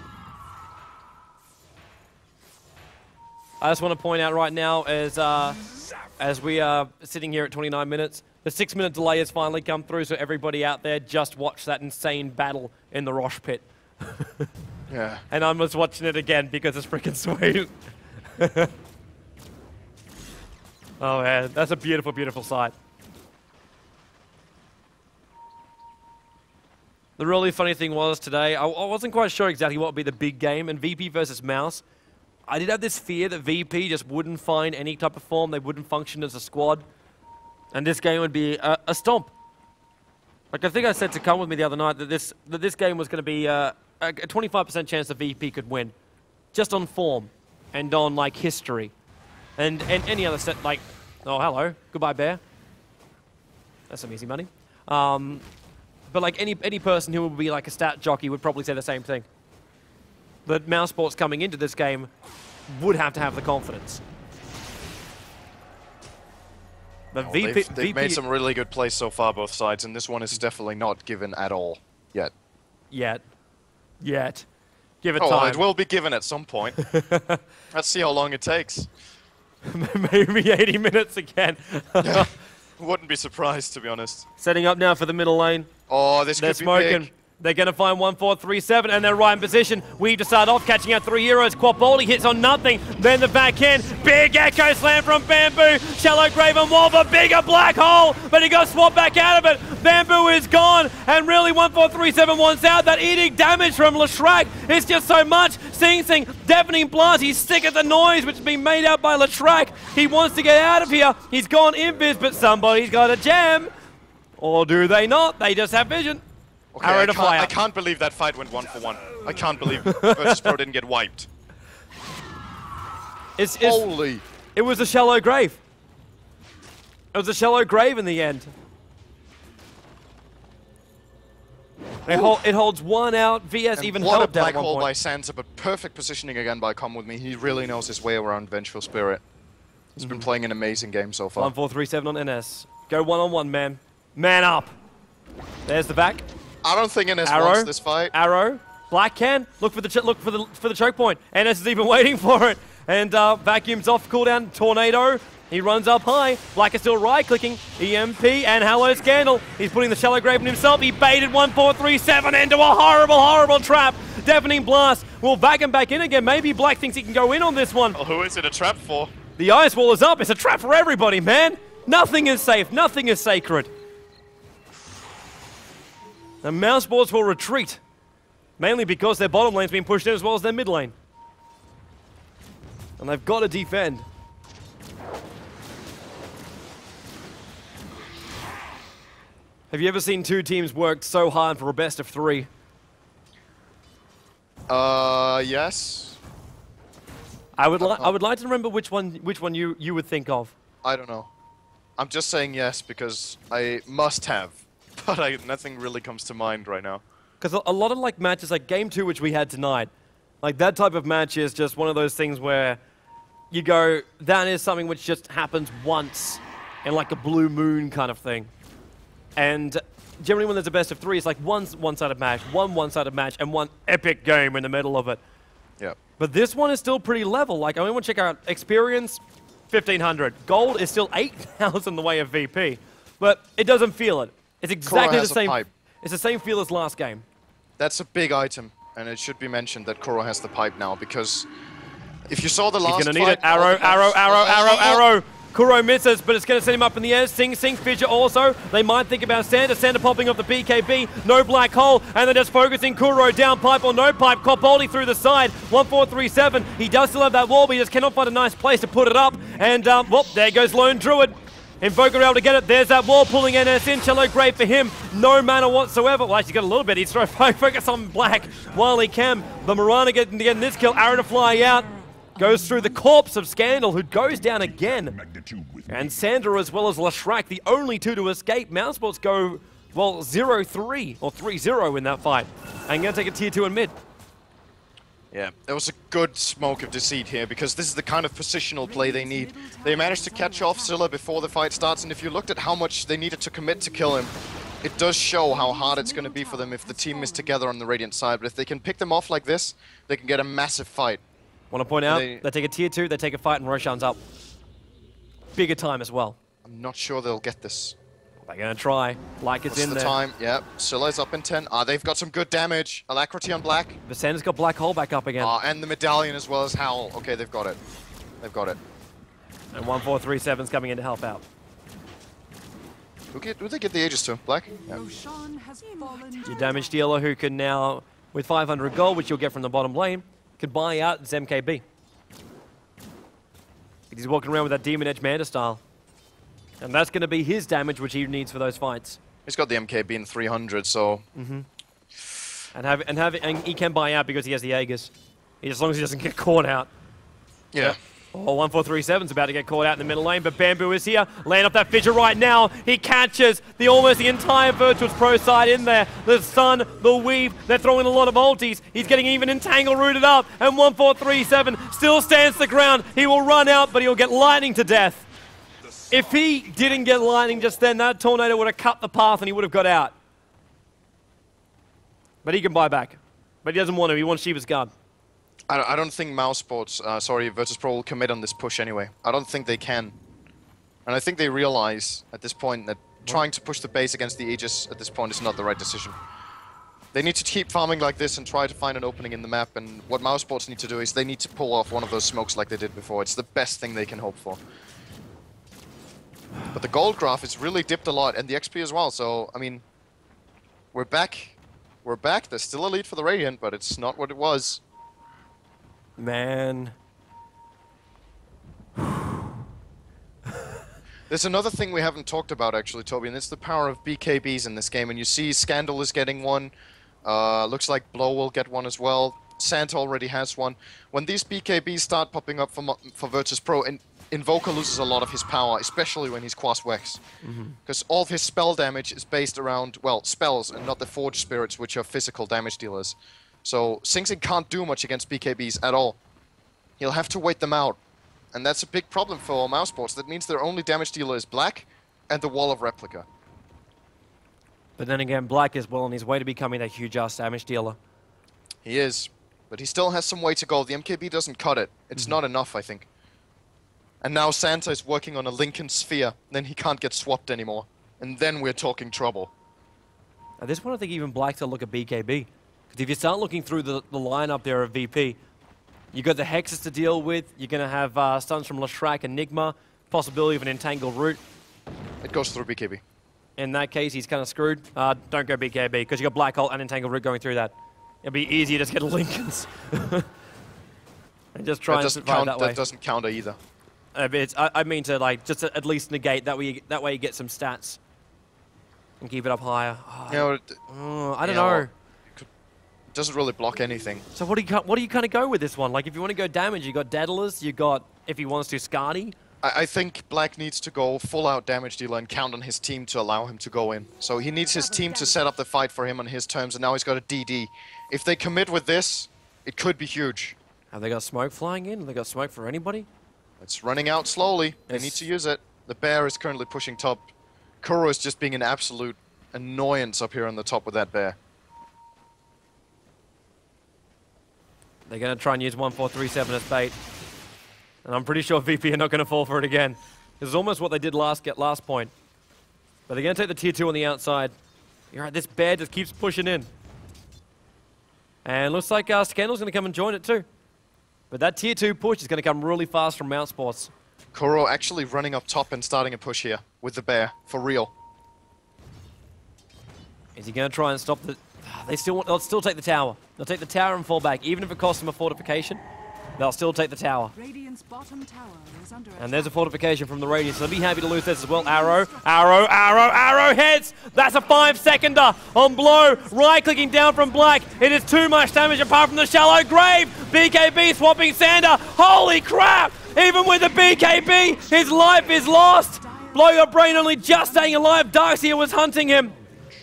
I just want to point out right now, as uh, as we are sitting here at twenty-nine minutes, the six-minute delay has finally come through, so everybody out there just watch that insane battle in the Rosh Pit. Yeah. And I'm just watching it again because it's freaking sweet. Oh man, that's a beautiful, beautiful sight. The really funny thing was today, I, I wasn't quite sure exactly what would be the big game, and V P versus Mouse. I did have this fear that V P just wouldn't find any type of form, they wouldn't function as a squad, and this game would be a, a stomp. Like I think I said to come with me the other night that this that this game was going to be uh, a twenty-five percent chance that V P could win, just on form and on like history, and and any other set like, oh hello, goodbye bear. That's some easy money. Um, but like any any person who would be like a stat jockey would probably say the same thing. That Mousesports coming into this game would have to have the confidence. But Well, V P, they've they've V P made some really good plays so far, both sides, and this one is definitely not given at all yet. Yet. Yet. Give it Oh, well, time. it will be given at some point. Let's see how long it takes. Maybe eighty minutes again. Yeah. Wouldn't be surprised, to be honest. Setting up now for the middle lane. Oh, this They're could be smoking. big. They're going to find one four three seven, and they're right in position. Weave to start off, catching out three heroes. Quaboldi hits on nothing. Then the back end. Big Echo Slam from Bamboo. Shallow Grave and Wolf, a bigger black hole, but he got swapped back out of it. Bamboo is gone, and really one four three seven wants out. That eating damage from Leshrac is just so much. Sing Sing, deafening blast. He's sick at the noise, which is being made out by Leshrac. He wants to get out of here. He's gone invis, but somebody's got a jam. Or do they not? They just have vision. Okay, Arrow I to can't, fly I up. can't believe that fight went one for one. I can't believe Virtus Pro didn't get wiped. It's, it's, Holy. It was a shallow grave. It was a shallow grave in the end. It, hol it holds one out. V S And even what a helped out black at one hole point. by Sansa, but perfect positioning again by Come With Me. He really knows his way around Vengeful Spirit. He's Mm-hmm. been playing an amazing game so far. one four three seven on N S. Go one on one, man. Man up. There's the back. I don't think N S Arrow. wants this fight. Arrow. Black can look for the ch look for the for the choke point. N S is even waiting for it, and uh, vacuums off cooldown. Tornado. He runs up high. Black is still right clicking. E M P and Hello Scandal. He's putting the shallow grave in himself. He baited one four three seven into a horrible, horrible trap. Deafening blast. Will back him back in again. Maybe Black thinks he can go in on this one. Well, who is it a trap for? The ice wall is up. It's a trap for everybody, man. Nothing is safe. Nothing is sacred. The Mousesports will retreat. Mainly because their bottom lane's been pushed in as well as their mid lane. And they've got to defend. Have you ever seen two teams work so hard for a best of three? Uh, yes. I would like I would like to remember which one which one you you would think of. I don't know. I'm just saying yes because I must have, but I, nothing really comes to mind right now. Because a, a lot of like matches like game two, which we had tonight, like that type of match is just one of those things where you go, that is something which just happens once in like a blue moon kind of thing. And generally when there's a best of three, it's like one one-sided match, one one-sided match, and one epic game in the middle of it. Yeah. But this one is still pretty level. Like, I only want to check out experience, fifteen hundred. Gold is still eight thousand in the way of V P. But it doesn't feel it. It's exactly the has a same. pipe. It's the same feel as last game. That's a big item, and it should be mentioned that Kuro has the pipe now because if you saw the last He's gonna need fight, it. Arrow, all the arrow, maps- arrow, Oh, arrow, oh, oh. arrow. Kuro misses, but it's going to send him up in the air. Sing, Sing, Fissure also. They might think about Santa. Santa popping off the B K B. No black hole. And they're just focusing Kuro down pipe or no pipe. Quaboldi through the side. one four three seven. He does still have that wall, but he just cannot find a nice place to put it up. And, um, well, there goes Lone Druid. Invoker able to get it. There's that wall pulling N S in. Shallow Grave for him. No mana whatsoever. Well, actually got a little bit. He's trying to focus on black while he can. But Mirana getting, getting this kill. Arrow to fly out. Goes through the corpse of Scandal, who goes down again. And Sandra as well as Leshrac, the only two to escape. Mousesports go well, zero three or three zero in that fight. And going to take a tier two in mid. Yeah, there was a good smoke of deceit here, because this is the kind of positional play they need. They managed to catch off Zilla before the fight starts, and if you looked at how much they needed to commit to kill him, it does show how hard it's going to be for them if the team is together on the Radiant side. But if they can pick them off like this, they can get a massive fight. Want to point out, they, they take a tier two, they take a fight, and Roshan's up. Bigger time as well. I'm not sure they'll get this. They're going to try. Black is What's in the there. time? Yep, Scylla's up in ten. Ah, they've got some good damage. Alacrity on Black. Vicenna's got Black Hole back up again. Ah, and the Medallion as well as Howl. Okay, they've got it. They've got it. And one four three seven's coming in to help out. Who, get, who they get the Aegis to? Black? Yeah. Roshan has fallen. Your damage dealer who can now, with five hundred gold, which you'll get from the bottom lane, can buy out Z M K B. He's walking around with that Demon Edge Manta style. And that's going to be his damage, which he needs for those fights. He's got the M K B in three hundred, so... Mm-hmm. And have and have and he can buy out because he has the Aegis. He, as long as he doesn't get caught out. Yeah. Yep. Oh, one four three seven's about to get caught out in the middle lane, but Bamboo is here. Laying up that Fissure right now. He catches the almost the entire Virtuous Pro side in there. The Sun, the Weave, they're throwing a lot of ultis. He's getting even Entangle rooted up, and one four three seven still stands the ground. He will run out, but he'll get lightning to death. If he didn't get lightning just then, that tornado would have cut the path and he would have got out. But he can buy back. But he doesn't want to. He wants Shiva's Guard. I, I don't think Mousesports, uh, sorry, Virtus Pro will commit on this push anyway. I don't think they can. And I think they realize at this point that trying to push the base against the Aegis at this point is not the right decision. They need to keep farming like this and try to find an opening in the map, and what Mousesports need to do is they need to pull off one of those smokes like they did before. It's the best thing they can hope for. But the gold graph is really dipped a lot, and the X P as well, so, I mean, we're back. We're back. There's still a lead for the Radiant, but it's not what it was. Man. There's another thing we haven't talked about, actually, Toby, and it's the power of B K Bs in this game. And you see Scandal is getting one. Uh, looks like Blow will get one as well. Santa already has one. When these B K Bs start popping up for, for Virtus Pro, and Invoker loses a lot of his power, especially when he's Quas Wex. Because mm-hmm. all of his spell damage is based around, well, spells, and not the Forge Spirits, which are physical damage dealers. So Sing Sing can't do much against B K Bs at all. He'll have to wait them out. And that's a big problem for Mousesports. That means their only damage dealer is Black and the Wall of Replica. But then again, Black is well on his way to becoming a huge ass damage dealer. He is. But he still has some way to go. The M K B doesn't cut it. It's mm-hmm. not enough, I think. And now Santa is working on a Lincoln Sphere. Then he can't get swapped anymore. And then we're talking trouble. At this point, I think even Black to look at B K B. Because if you start looking through the, the lineup there of V P, you got the Hexes to deal with. You're going to have uh, stuns from Leshrac and Nigma. Possibility of an Entangled Root. It goes through B K B. In that case, he's kind of screwed. Uh, don't go B K B, because you got Black Hole and Entangled Root going through that. It'll be easier to just get Lincolns. And just try that and doesn't survive count, that way. That doesn't counter either. Uh, it's, I, I mean to like just to at least negate that way. You, that way you get some stats and keep it up higher. Oh, you know, it, oh, I don't you know. know. It doesn't really block anything. So what do you what do you kind of go with this one? Like if you want to go damage, you got Daedalus. You got if he wants to Skadi. I, I think Black needs to go full out damage dealer and count on his team to allow him to go in. So he needs his team to set up the fight for him on his terms, and now he's got a D D. If they commit with this, it could be huge. Have they got smoke flying in? Have they got smoke for anybody? It's running out slowly. They It's- need to use it. The bear is currently pushing top. Kuro is just being an absolute annoyance up here on the top with that bear. They're going to try and use one four three seven as bait. And I'm pretty sure V P are not going to fall for it again. This is almost what they did last get last point. But they're going to take the tier two on the outside. You're right, this bear just keeps pushing in. And looks like uh, Scandal's going to come and join it too. But that tier two push is going to come really fast from Mousesports. Kuro actually running up top and starting a push here with the bear, for real. Is he going to try and stop the... They still want... They'll still take the tower. They'll take the tower and fall back. Even if it costs them a fortification, they'll still take the tower. Radiant's bottom tower is under And there's a fortification from the Radiant, so they'll be happy to lose this as well. Arrow, arrow, arrow, arrow hits! That's a five-seconder on Blow. Right-clicking down from Black. It is too much damage apart from the shallow grave. B K B swapping Sander. Holy crap! Even with the B K B, his life is lost. Blow Your Brain only just staying alive. Darkseer was hunting him.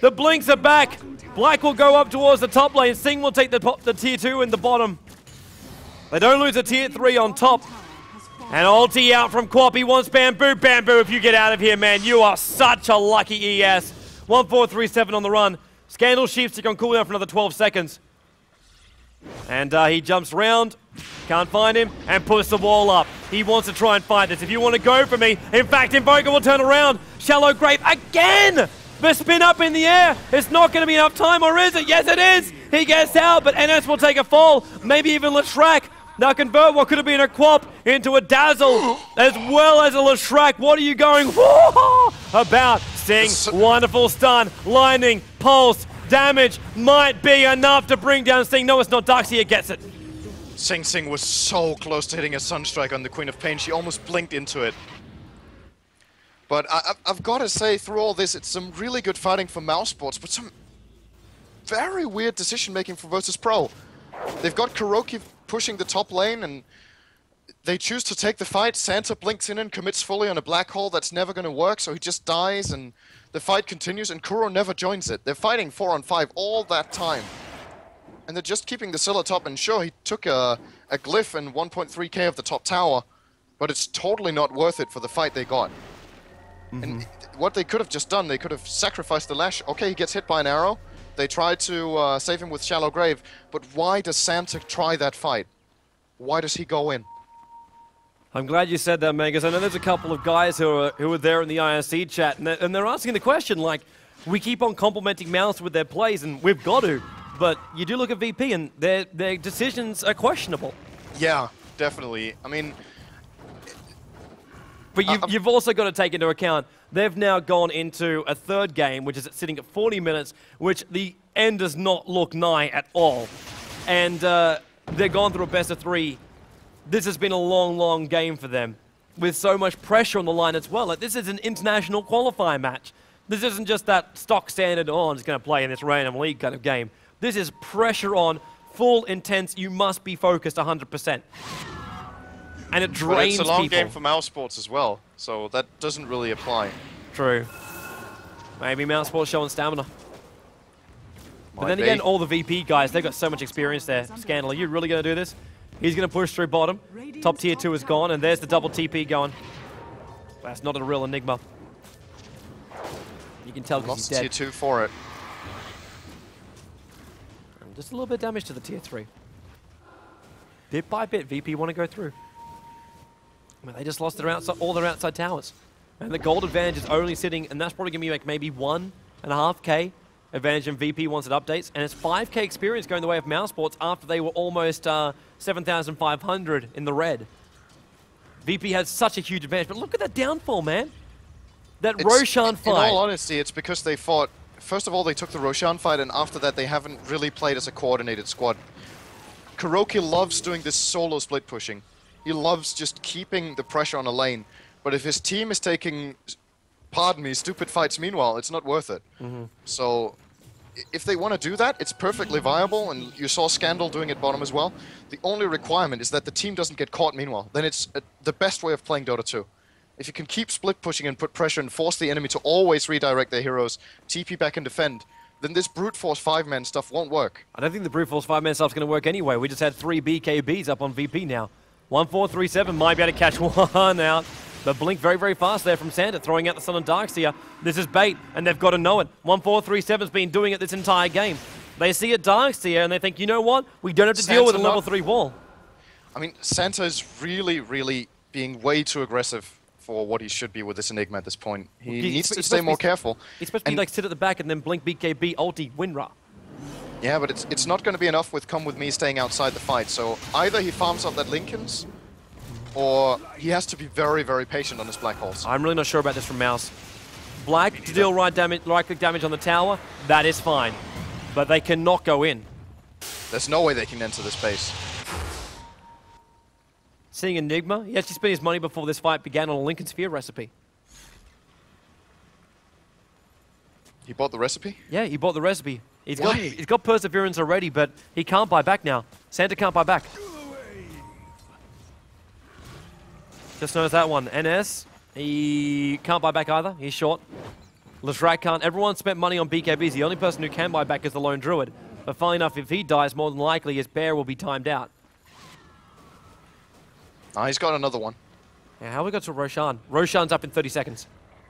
The Blinks are back. Black will go up towards the top lane. Sing will take the, top, the tier two in the bottom. They don't lose a tier three on top. And ulti out from Quap. He wants Bamboo. Bamboo, if you get out of here, man, you are such a lucky E S. one four three seven on the run. Scandal Sheepstick on cooldown for another twelve seconds. And uh, he jumps round, can't find him, and puts the wall up. He wants to try and fight this. If you want to go for me, in fact, Invoker will turn around. Shallow Grave again! The spin up in the air. It's not going to be enough time, or is it? Yes, it is! He gets out, but N S will take a fall. Maybe even Leshrac. Now convert what could have been a Quap into a Dazzle, as well as a Leshrac. What are you going about? Sing, wonderful stun, lightning, pulse, damage might be enough to bring down Sing. No, it's not. Darkseer gets it. Sing Sing was so close to hitting a Sunstrike on the Queen of Pain. She almost blinked into it. But I, I've got to say, through all this, it's some really good fighting for Mousesports, but some very weird decision-making for Virtus Pro. They've got KuroKy pushing the top lane, and they choose to take the fight. Santa blinks in and commits fully on a black hole that's never going to work, so he just dies, and the fight continues, and Kuro never joins it. They're fighting four on five all that time. And they're just keeping the Scylla top, and sure, he took a, a glyph and one point three K of the top tower, but it's totally not worth it for the fight they got. Mm-hmm. And what they could have just done, they could have sacrificed the Lash. Okay, he gets hit by an arrow. They tried to uh, save him with Shallow Grave, but why does Santa try that fight? Why does he go in? I'm glad you said that, Megas. I know there's a couple of guys who are, who are there in the I R C chat, and they're, and they're asking the question, like, we keep on complimenting Mouse with their plays, and we've got to, but you do look at V P, and their, their decisions are questionable. Yeah, definitely. I mean... But you've, uh, you've also got to take into account, they've now gone into a third game, which is sitting at forty minutes, which the end does not look nigh at all. And uh, they've gone through a best of three. This has been a long, long game for them, with so much pressure on the line as well. Like, this is an international qualifier match. This isn't just that stock standard, oh, I'm just going to play in this random league kind of game. This is pressure on, full, intense, you must be focused one hundred percent. And it drains people. But it's a long people. game for Mousesports as well, so that doesn't really apply. True. Maybe Mousesports showing stamina. Might but then be. again, all the V P guys, they've got so much experience there. Scandal, are you really going to do this? He's going to push through bottom. Top tier two is gone, and there's the double T P going. That's not a real Enigma. You can tell because he's dead. Lost tier two for it. And just a little bit of damage to the tier three. Bit by bit, V P want to go through. I mean, they just lost their outside, all their outside towers. And the gold advantage is only sitting, and that's probably going to be like maybe one and a half K advantage in V P once it updates. And it's five K experience going the way of Mousesports after they were almost uh, seven thousand five hundred in the red. V P has such a huge advantage, but look at that downfall, man. That it's, Roshan fight. In all honesty, it's because they fought... First of all, they took the Roshan fight, and after that, they haven't really played as a coordinated squad. KuroKy loves doing this solo split pushing. He loves just keeping the pressure on a lane. But if his team is taking, pardon me, stupid fights meanwhile, it's not worth it. Mm-hmm. So, if they want to do that, it's perfectly viable, and you saw Scandal doing it bottom as well. The only requirement is that the team doesn't get caught meanwhile. Then it's uh, the best way of playing Dota two. If you can keep split pushing and put pressure and force the enemy to always redirect their heroes, T P back and defend, then this brute force five-man stuff won't work. I don't think the brute force five-man stuff's going to work anyway. We just had three B K Bs up on V P now. one four three seven might be able to catch one out. But Blink very, very fast there from Santa, throwing out the Sun and Darkseer. This is bait, and they've got to know it. one four three seven's been doing it this entire game. They see a Darkseer, and they think, you know what? We don't have to Santa deal with a level not, three wall. I mean, Santa is really, really being way too aggressive for what he should be with this Enigma at this point. He he, needs to stay more be, careful. He's supposed to be like sit at the back and then Blink B K B ulti Winra. Yeah, but it's it's not going to be enough with Come With Me staying outside the fight. So either he farms up that Linken's, or he has to be very, very patient on his black holes. I'm really not sure about this from Mouse. Black to deal right damage, right click damage on the tower, that is fine. But they cannot go in. There's no way they can enter this base. Seeing Enigma, he actually spent his money before this fight began on a Lincoln Sphere recipe. He bought the recipe? Yeah, he bought the recipe. He's Why? got, he's got Perseverance already, but he can't buy back now. Santa can't buy back. Just knows that one. N S, he can't buy back either. He's short. Leshrac can't. Everyone spent money on B K Bs. The only person who can buy back is the Lone Druid. But funny enough, if he dies, more than likely his bear will be timed out. Ah, he's got another one. Yeah, how we got to Roshan? Roshan's up in thirty seconds.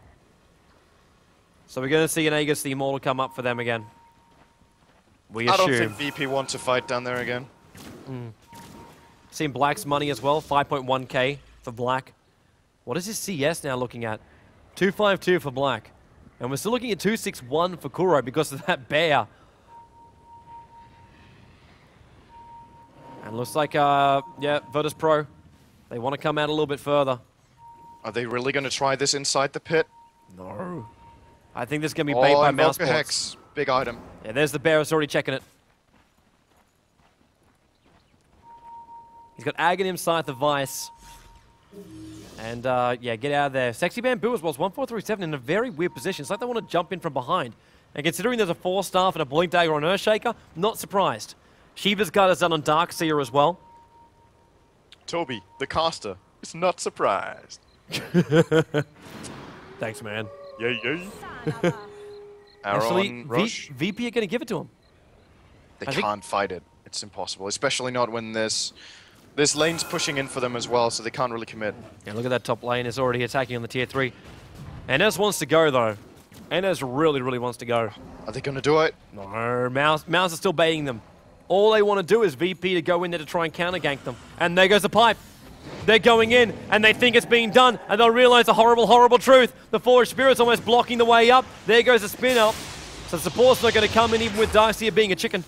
So we're going to see an Aegis the Immortal come up for them again. We I assume. don't think V P want to fight down there again. Mm. Seeing Black's money as well, five point one K for Black. What is his C S now looking at? two five two for Black. And we're still looking at two six one for Kuro because of that bear. And looks like, uh, yeah, Virtus Pro. They want to come out a little bit further. Are they really going to try this inside the pit? No. I think this is going to be bait oh, by Invoker Mousesports. Hex. Big item. Yeah, there's the bear. It's already checking it. He's got Aghanim, Scythe of Vice. And, uh, yeah, get out of there. Sexy Bamboo as well. It's one four three seven in a very weird position. It's like they want to jump in from behind. And considering there's a four staff and a Blink Dagger on Earthshaker, not surprised. Shiva's Guard is done on Darkseer as well. Toby, the caster, is not surprised. Thanks, man. Yay, yay. Arrow Actually, on v Rush. VP are going to give it to him. They I think- can't fight it. It's impossible, especially not when this this lane's pushing in for them as well, so they can't really commit. Yeah, look at that top lane. It's already attacking on the tier three. Enes wants to go, though. Enes really, really wants to go. Are they going to do it? No, Mouse, Mouse is still baiting them. All they want to do is V P to go in there to try and counter-gank them. And there goes the pipe. They're going in, and they think it's being done, and they'll realize the horrible, horrible truth. The Forest Spirit's almost blocking the way up. There goes the spin up. So support's not going to come in, even with Darkseer being a chicken.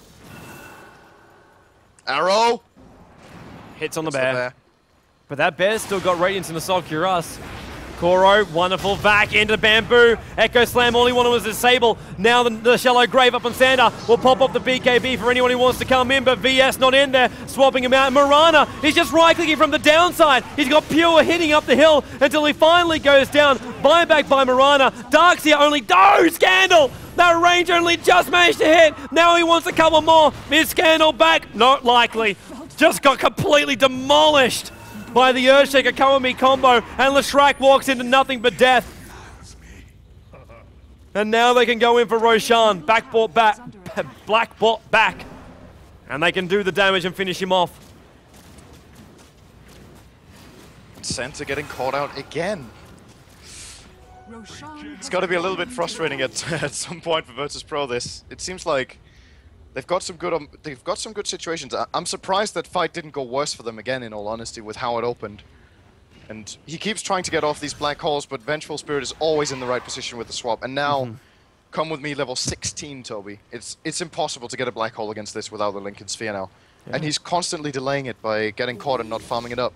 Arrow! Hits on the It's bear. the bear. But that bear's still got Radiance and Assault Cuirass. Koro, wonderful back into Bamboo. Echo Slam, all he wanted was disable. Now the, the Shallow Grave up on Sander will pop up the B K B for anyone who wants to come in, but V S not in there, swapping him out. Mirana, he's just right-clicking from the downside. He's got Pure hitting up the hill until he finally goes down. Buyback by Mirana. Darkseer only, no, Scandal! That range only just managed to hit. Now he wants a couple more. Is Scandal back? Not likely. Just got completely demolished by the Earthshaker Kawami combo, and Leshrac walks into nothing but death. And now they can go in for Roshan. Backbought back, black bot back. And they can do the damage and finish him off. Santa getting caught out again. Roshan It's got to be a little bit frustrating at, at some point for Virtus Pro. This it seems like they've got some good um, they've got some good situations. I, I'm surprised that fight didn't go worse for them again. In all honesty, with how it opened, and he keeps trying to get off these black holes, but Vengeful Spirit is always in the right position with the swap. And now, mm-hmm. come with me, level sixteen, Toby. It's it's impossible to get a black hole against this without the Lincoln Sphere now, yeah. And he's constantly delaying it by getting caught and not farming it up.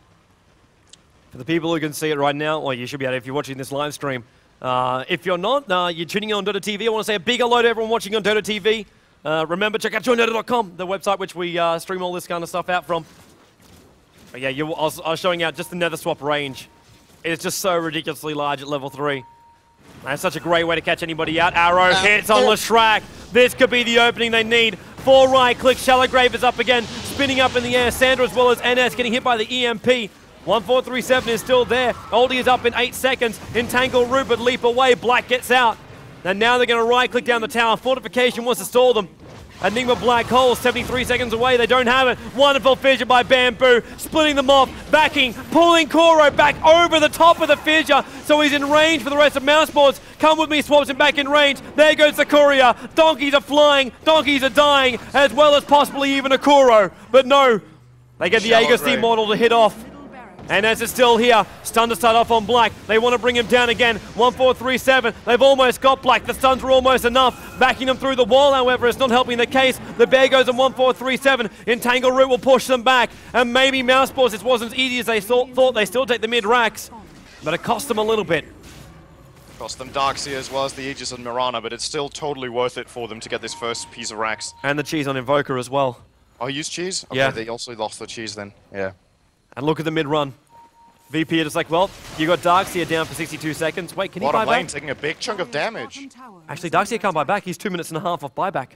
For the people who can see it right now, or you should be able to if you're watching this live stream. Uh, if you're not, uh, you're tuning in on Dota T V. I want to say a big hello to everyone watching on Dota T V. Uh, remember, check out join dota dot com, the website which we uh, stream all this kind of stuff out from. But yeah, you, I, was, I was showing out just the Nether Swap range. It's just so ridiculously large at level three. That's such a great way to catch anybody out. Arrow uh, hits on oh. Leshrac. This could be the opening they need. Four right clicks. Shallow Grave is up again, spinning up in the air. Sandra as well as N S getting hit by the E M P. one four three seven is still there. Oldie is up in eight seconds. Entangle Root, but leap away. Black gets out. And now they're going to right-click down the tower. Fortification wants to stall them. Enigma Black Hole, seventy-three seconds away. They don't have it. Wonderful fissure by Bamboo. Splitting them off. Backing. Pulling Koro back over the top of the fissure. So he's in range for the rest of Mousesports. Come with me, swaps him back in range. There goes the courier. Donkeys are flying. Donkeys are dying. As well as possibly even a Koro. But no. They get the Aegis Team model to hit off. And as it's still here, stun to start off on Black. They want to bring him down again. one four three seven. They've almost got Black. The stuns were almost enough. Backing them through the wall, however, it's not helping the case. The bear goes on one four three seven. Entangle Root will push them back. And maybe Mousesports, it wasn't as easy as they thought. thought. They still take the mid-racks. But it cost them a little bit. Cost them Darkseer as well as the Aegis and Mirana, but it's still totally worth it for them to get this first piece of racks. And the cheese on Invoker as well. Oh, use cheese? Okay, yeah. They also lost the cheese then. Yeah. And look at the mid-run. V P are just like, well, you got Darkseer down for sixty-two seconds. Wait, can he buy Bottom lane back? taking a big chunk of damage. Actually, Darkseer can't buy back. He's two minutes and a half off buyback.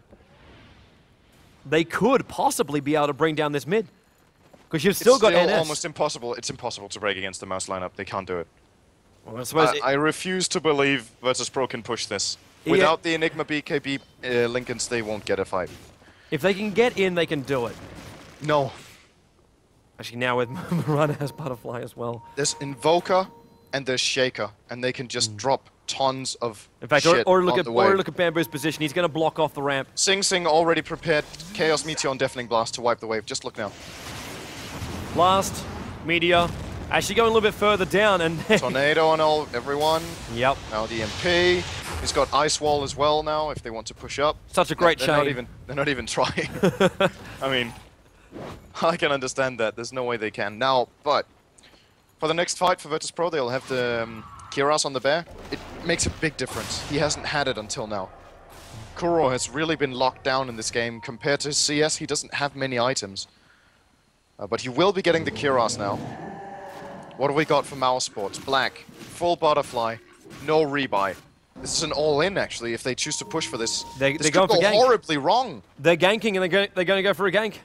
They could possibly be able to bring down this mid. Because you've still it's got still N S. almost impossible. It's impossible to break against the mouse lineup. They can't do it. Well, I suppose I, it- I refuse to believe Virtus Pro can push this. Yeah. Without the Enigma B K B uh, Lincolns, they won't get a fight. if they can get in, they can do it. No. Actually, now with Mirana has Butterfly as well. There's Invoker and there's Shaker, and they can just drop tons of In fact, or, shit or look on at the or way. look at Bamboo's position. He's going to block off the ramp. Sing Sing already prepared Chaos Meteor and Deafening Blast to wipe the wave. Just look now. Blast, Meteor, actually going a little bit further down, and Tornado on all everyone. yep, Now the E M P. He's got Ice Wall as well now if they want to push up. such a great they're chain. Not even, they're not even trying. I mean, I can understand that. There's no way they can now. But for the next fight for Virtus Pro, they'll have the um, Kiras on the bear. It makes a big difference. He hasn't had it until now. Kuro has really been locked down in this game. Compared to his C S, he doesn't have many items. Uh, but he will be getting the Kiras now. What have we got for Mouse Sports? Black, full Butterfly, no rebuy. This is an all-in, actually, if they choose to push for this. They- this they're could going for go gank. horribly wrong. They're ganking, and they're going, they're going to go for a gank.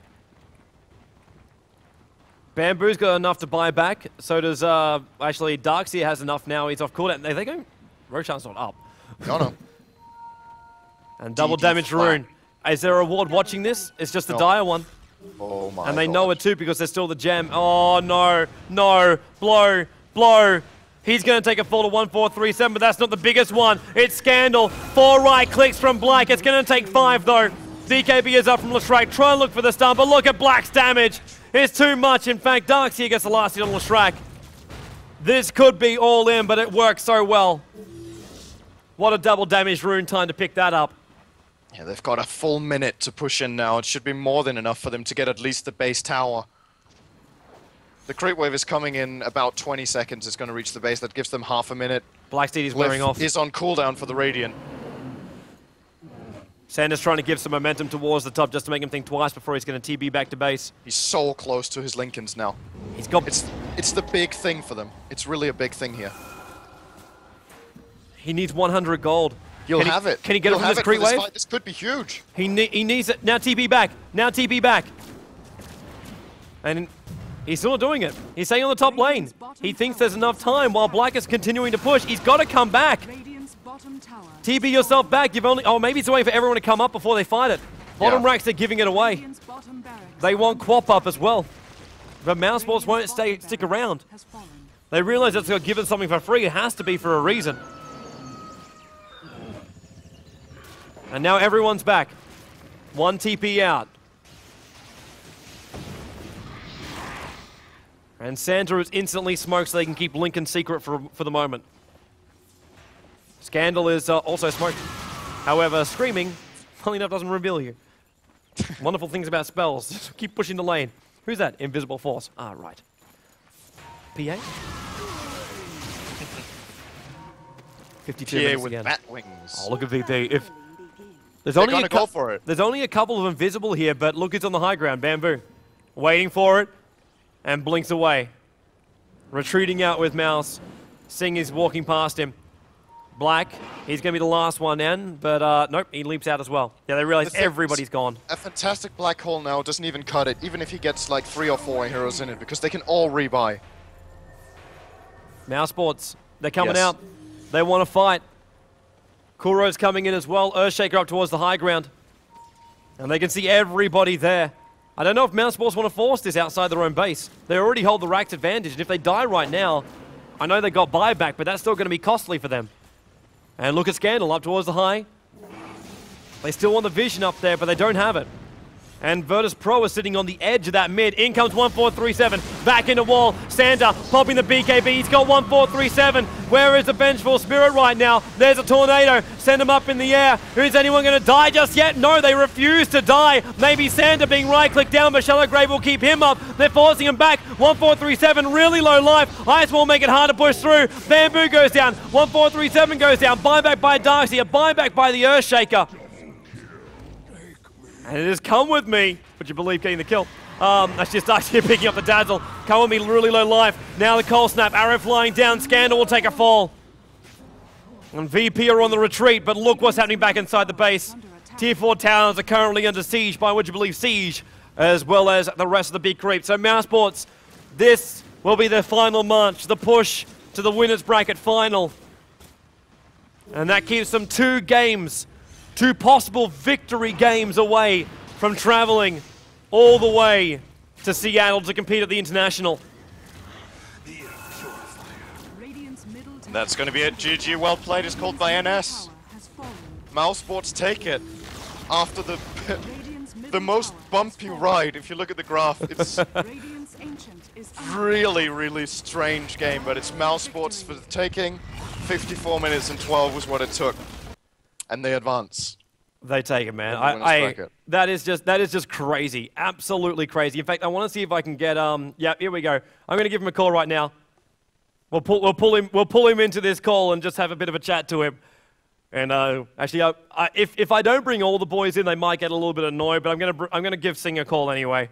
Bamboo's got enough to buy back. So does, uh, actually, Darkseer has enough now. He's off cooldown. Are they going? Roshan's not up. No, no. And double D D damage flat. rune. Is there a reward watching this? It's just the No. dire one. Oh my And they God. know it too because they're still the gem. Oh no, no, blow, blow. He's going to take a fall to one four three seven, but that's not the biggest one. It's Scandal. Four right clicks from Black. It's going to take five though. D K B is up from Leshrac. Try and look for the stun, but look at Black's damage. It's too much. In fact, Darkseer gets the last hit on Leshrac. This could be all in, but it works so well. What a double damage rune time to pick that up. Yeah, they've got a full minute to push in now. It should be more than enough for them to get at least the base tower. The creep wave is coming in about twenty seconds. It's going to reach the base. That gives them half a minute. Black is wearing Glyph off. is on cooldown for the Radiant. Sanders trying to give some momentum towards the top just to make him think twice before he's going to T B back to base. He's so close to his Lincolns now. He's got... It's it's the big thing for them. It's really a big thing here. He needs one hundred gold. He'll Can he- have it. Can he get He'll it from have this it for creep this wave? fight. This could be huge. He, ne he needs it. Now T B back. Now T B back. And he's still not doing it. He's staying on the top lane. He thinks there's enough time while Black is continuing to push. He's got to come back. Radiant's bottom tower. T B yourself back. You've only... Oh, maybe it's waiting for everyone to come up before they fight it. Bottom Yeah. racks, they're giving it away. Radiant's bottom barracks. They want Quap up as well. But Mouse Sports won't Radiant's stay bottom stick barracks around. has fallen. They realize that they're given something for free. It has to be for a reason. And now everyone's back. One T P out. And Santa is instantly smoked so they can keep Lincoln secret for, for the moment. Scandal is uh, also smoked. However, Screaming, funnily enough, doesn't reveal you. Wonderful things about spells. Just keep pushing the lane. Who's that? Invisible Force. Ah, right. P A? fifty-two P A minutes with again. bat wings. Oh, look at V P. If there's They're only gonna a cou- go for it. There's only a couple of invisible here, but look, it's on the high ground. Bamboo, waiting for it, and blinks away. Retreating out with Mouse. Sing is walking past him. Black, he's going to be the last one in, but uh, nope, he leaps out as well. Yeah, they realize The thing is, everybody's gone. A fantastic black hole now doesn't even cut it, even if he gets like three or four heroes in it, because they can all rebuy. Mouse Sports, they're coming Yes. out. They want to fight. Kuro's coming in as well. Earthshaker up towards the high ground. And they can see everybody there. I don't know if Mouse Sports want to force this outside their own base. They already hold the racked advantage, and if they die right now, I know they got buyback, but that's still going to be costly for them. And look at Scandal up towards the high. They still want the vision up there, but they don't have it. And Virtus Pro is sitting on the edge of that mid. In comes one four three seven. Back into wall. Santa popping the B K B. He's got one four three seven. Where is the Vengeful Spirit right now? There's a tornado. Send him up in the air. Is anyone going to die just yet? No, they refuse to die. Maybe Santa being right-clicked down, but Shallow Grave will keep him up. They're forcing him back. one four three seven, really low life. Ice will make it hard to push through. Bamboo goes down. one four three seven goes down. Buyback by Darkseer. Buyback by the Earthshaker. And it has come with me. Would you believe getting the kill? Um, that's just actually picking up the dazzle. Come with me, really low life. Now the cold snap, arrow flying down. Scandal will take a fall. And V P are on the retreat, but look what's happening back inside the base. Tier four towers are currently under siege by, would you believe, Siege, as well as the rest of the big creep. So Mouse Sports, this will be their final march. The push to the winners bracket final. And that keeps them two games, two possible victory games away from traveling all the way to Seattle to compete at the International. Radiant's middle tower That's going to be it. G G, well played, is called by N S. has fallen. Mousesports take it after the Radiant's middle the most tower has bumpy fallen. ride. If you look at the graph, it's Radiant's ancient is under really, really strange game, but it's Mousesports for the taking. fifty-four minutes and twelve was what it took, and they advance. They take it, man. In the winners I, I bracket. that is just that is just crazy, absolutely crazy. In fact, I want to see if I can get um. Yeah, here we go. I'm going to give him a call right now. We'll pull we'll pull him we'll pull him into this call and just have a bit of a chat to him. And uh, actually, I, I, if if I don't bring all the boys in, they might get a little bit annoyed. But I'm gonna br I'm gonna give Singh a call anyway,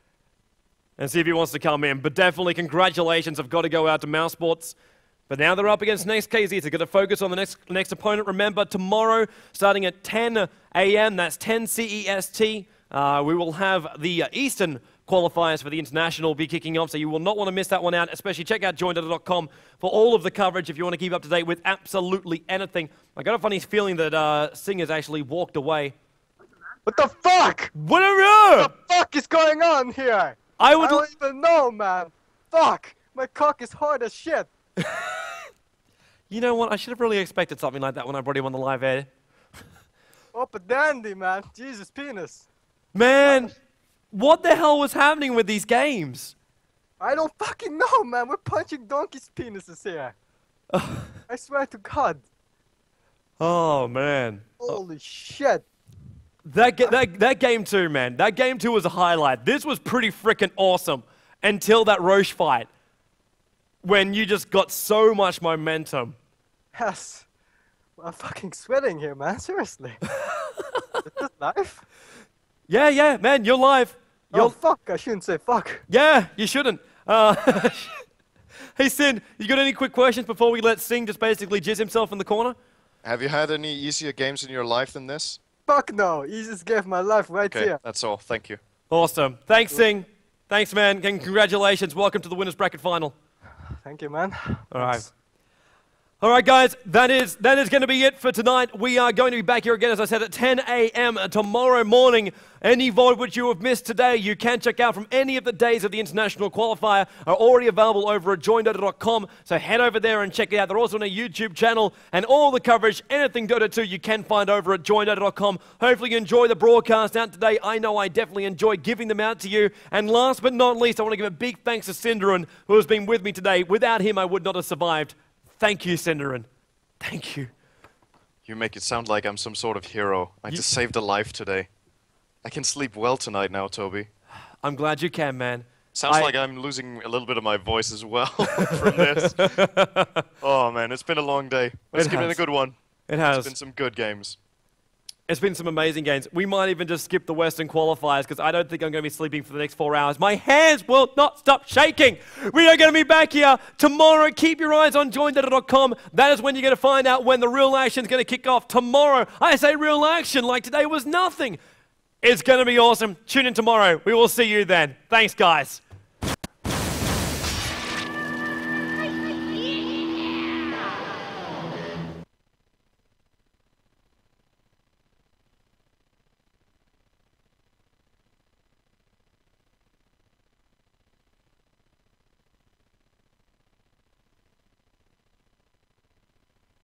and see if he wants to come in. But definitely, congratulations. I've got to go out to Mousesports. But now they're up against Next K Z, so got to focus on the next next opponent. Remember, tomorrow, starting at ten A M, that's ten C E S T, uh, we will have the uh, Eastern qualifiers for the International be kicking off, so you will not want to miss that one out. Especially check out join data dot com for all of the coverage if you want to keep up to date with absolutely anything. I got a funny feeling that uh, Singh has actually walked away. What the fuck? Whatever! What the fuck is going on here? I I would. don't even know, man. Fuck! My cock is hard as shit. You know what? I should have really expected something like that when I brought him on the live air. Up a dandy, man. Jesus penis. Man, what the hell was happening with these games? I don't fucking know, man. We're punching donkeys' penises here. I swear to God. Oh man. Holy shit. That, ga that, that game two, man. That game two was a highlight. This was pretty freaking awesome until that Roche fight, when you just got so much momentum. Yes. I'm fucking sweating here, man. Seriously. Is this live? Yeah, yeah, man, you're live. You're, Oh, fuck. I shouldn't say fuck. yeah, you shouldn't. Uh, hey, Sin, you got any quick questions before we let Singh just basically jizz himself in the corner? Have you had any easier games in your life than this? Fuck no. Easiest game of my life right Okay, here. that's all. Thank you. Awesome. Thanks, Singh. Thanks, man, and congratulations. Welcome to the winners bracket final. Thank you, man. All right. Thanks. All right, guys, that is that is going to be it for tonight. We are going to be back here again, as I said, at ten A M tomorrow morning. Any V O D which you have missed today, you can check out from any of the days of the International Qualifier, are already available over at join dota dot com. So head over there and check it out. They're also on a YouTube channel, and all the coverage, anything Dota two, you can find over at join dota dot com. Hopefully you enjoy the broadcast out today. I know I definitely enjoy giving them out to you. And last but not least, I want to give a big thanks to Cinderin, who has been with me today. Without him, I would not have survived. Thank you, Cinderin. Thank you. You make it sound like I'm some sort of hero. I You- just saved a life today. I can sleep well tonight now, Toby. I'm glad you can, man. Sounds I- like I'm losing a little bit of my voice as well from this. Oh man, it's been a long day. But it's It been a has. good one. It It's has. been some good games. It's been some amazing games. We might even just skip the Western qualifiers because I don't think I'm going to be sleeping for the next four hours. My hands will not stop shaking. We are going to be back here tomorrow. Keep your eyes on join data dot com. That is when you're going to find out when the real action is going to kick off tomorrow. I say real action like today was nothing. It's going to be awesome. Tune in tomorrow. We will see you then. Thanks, guys.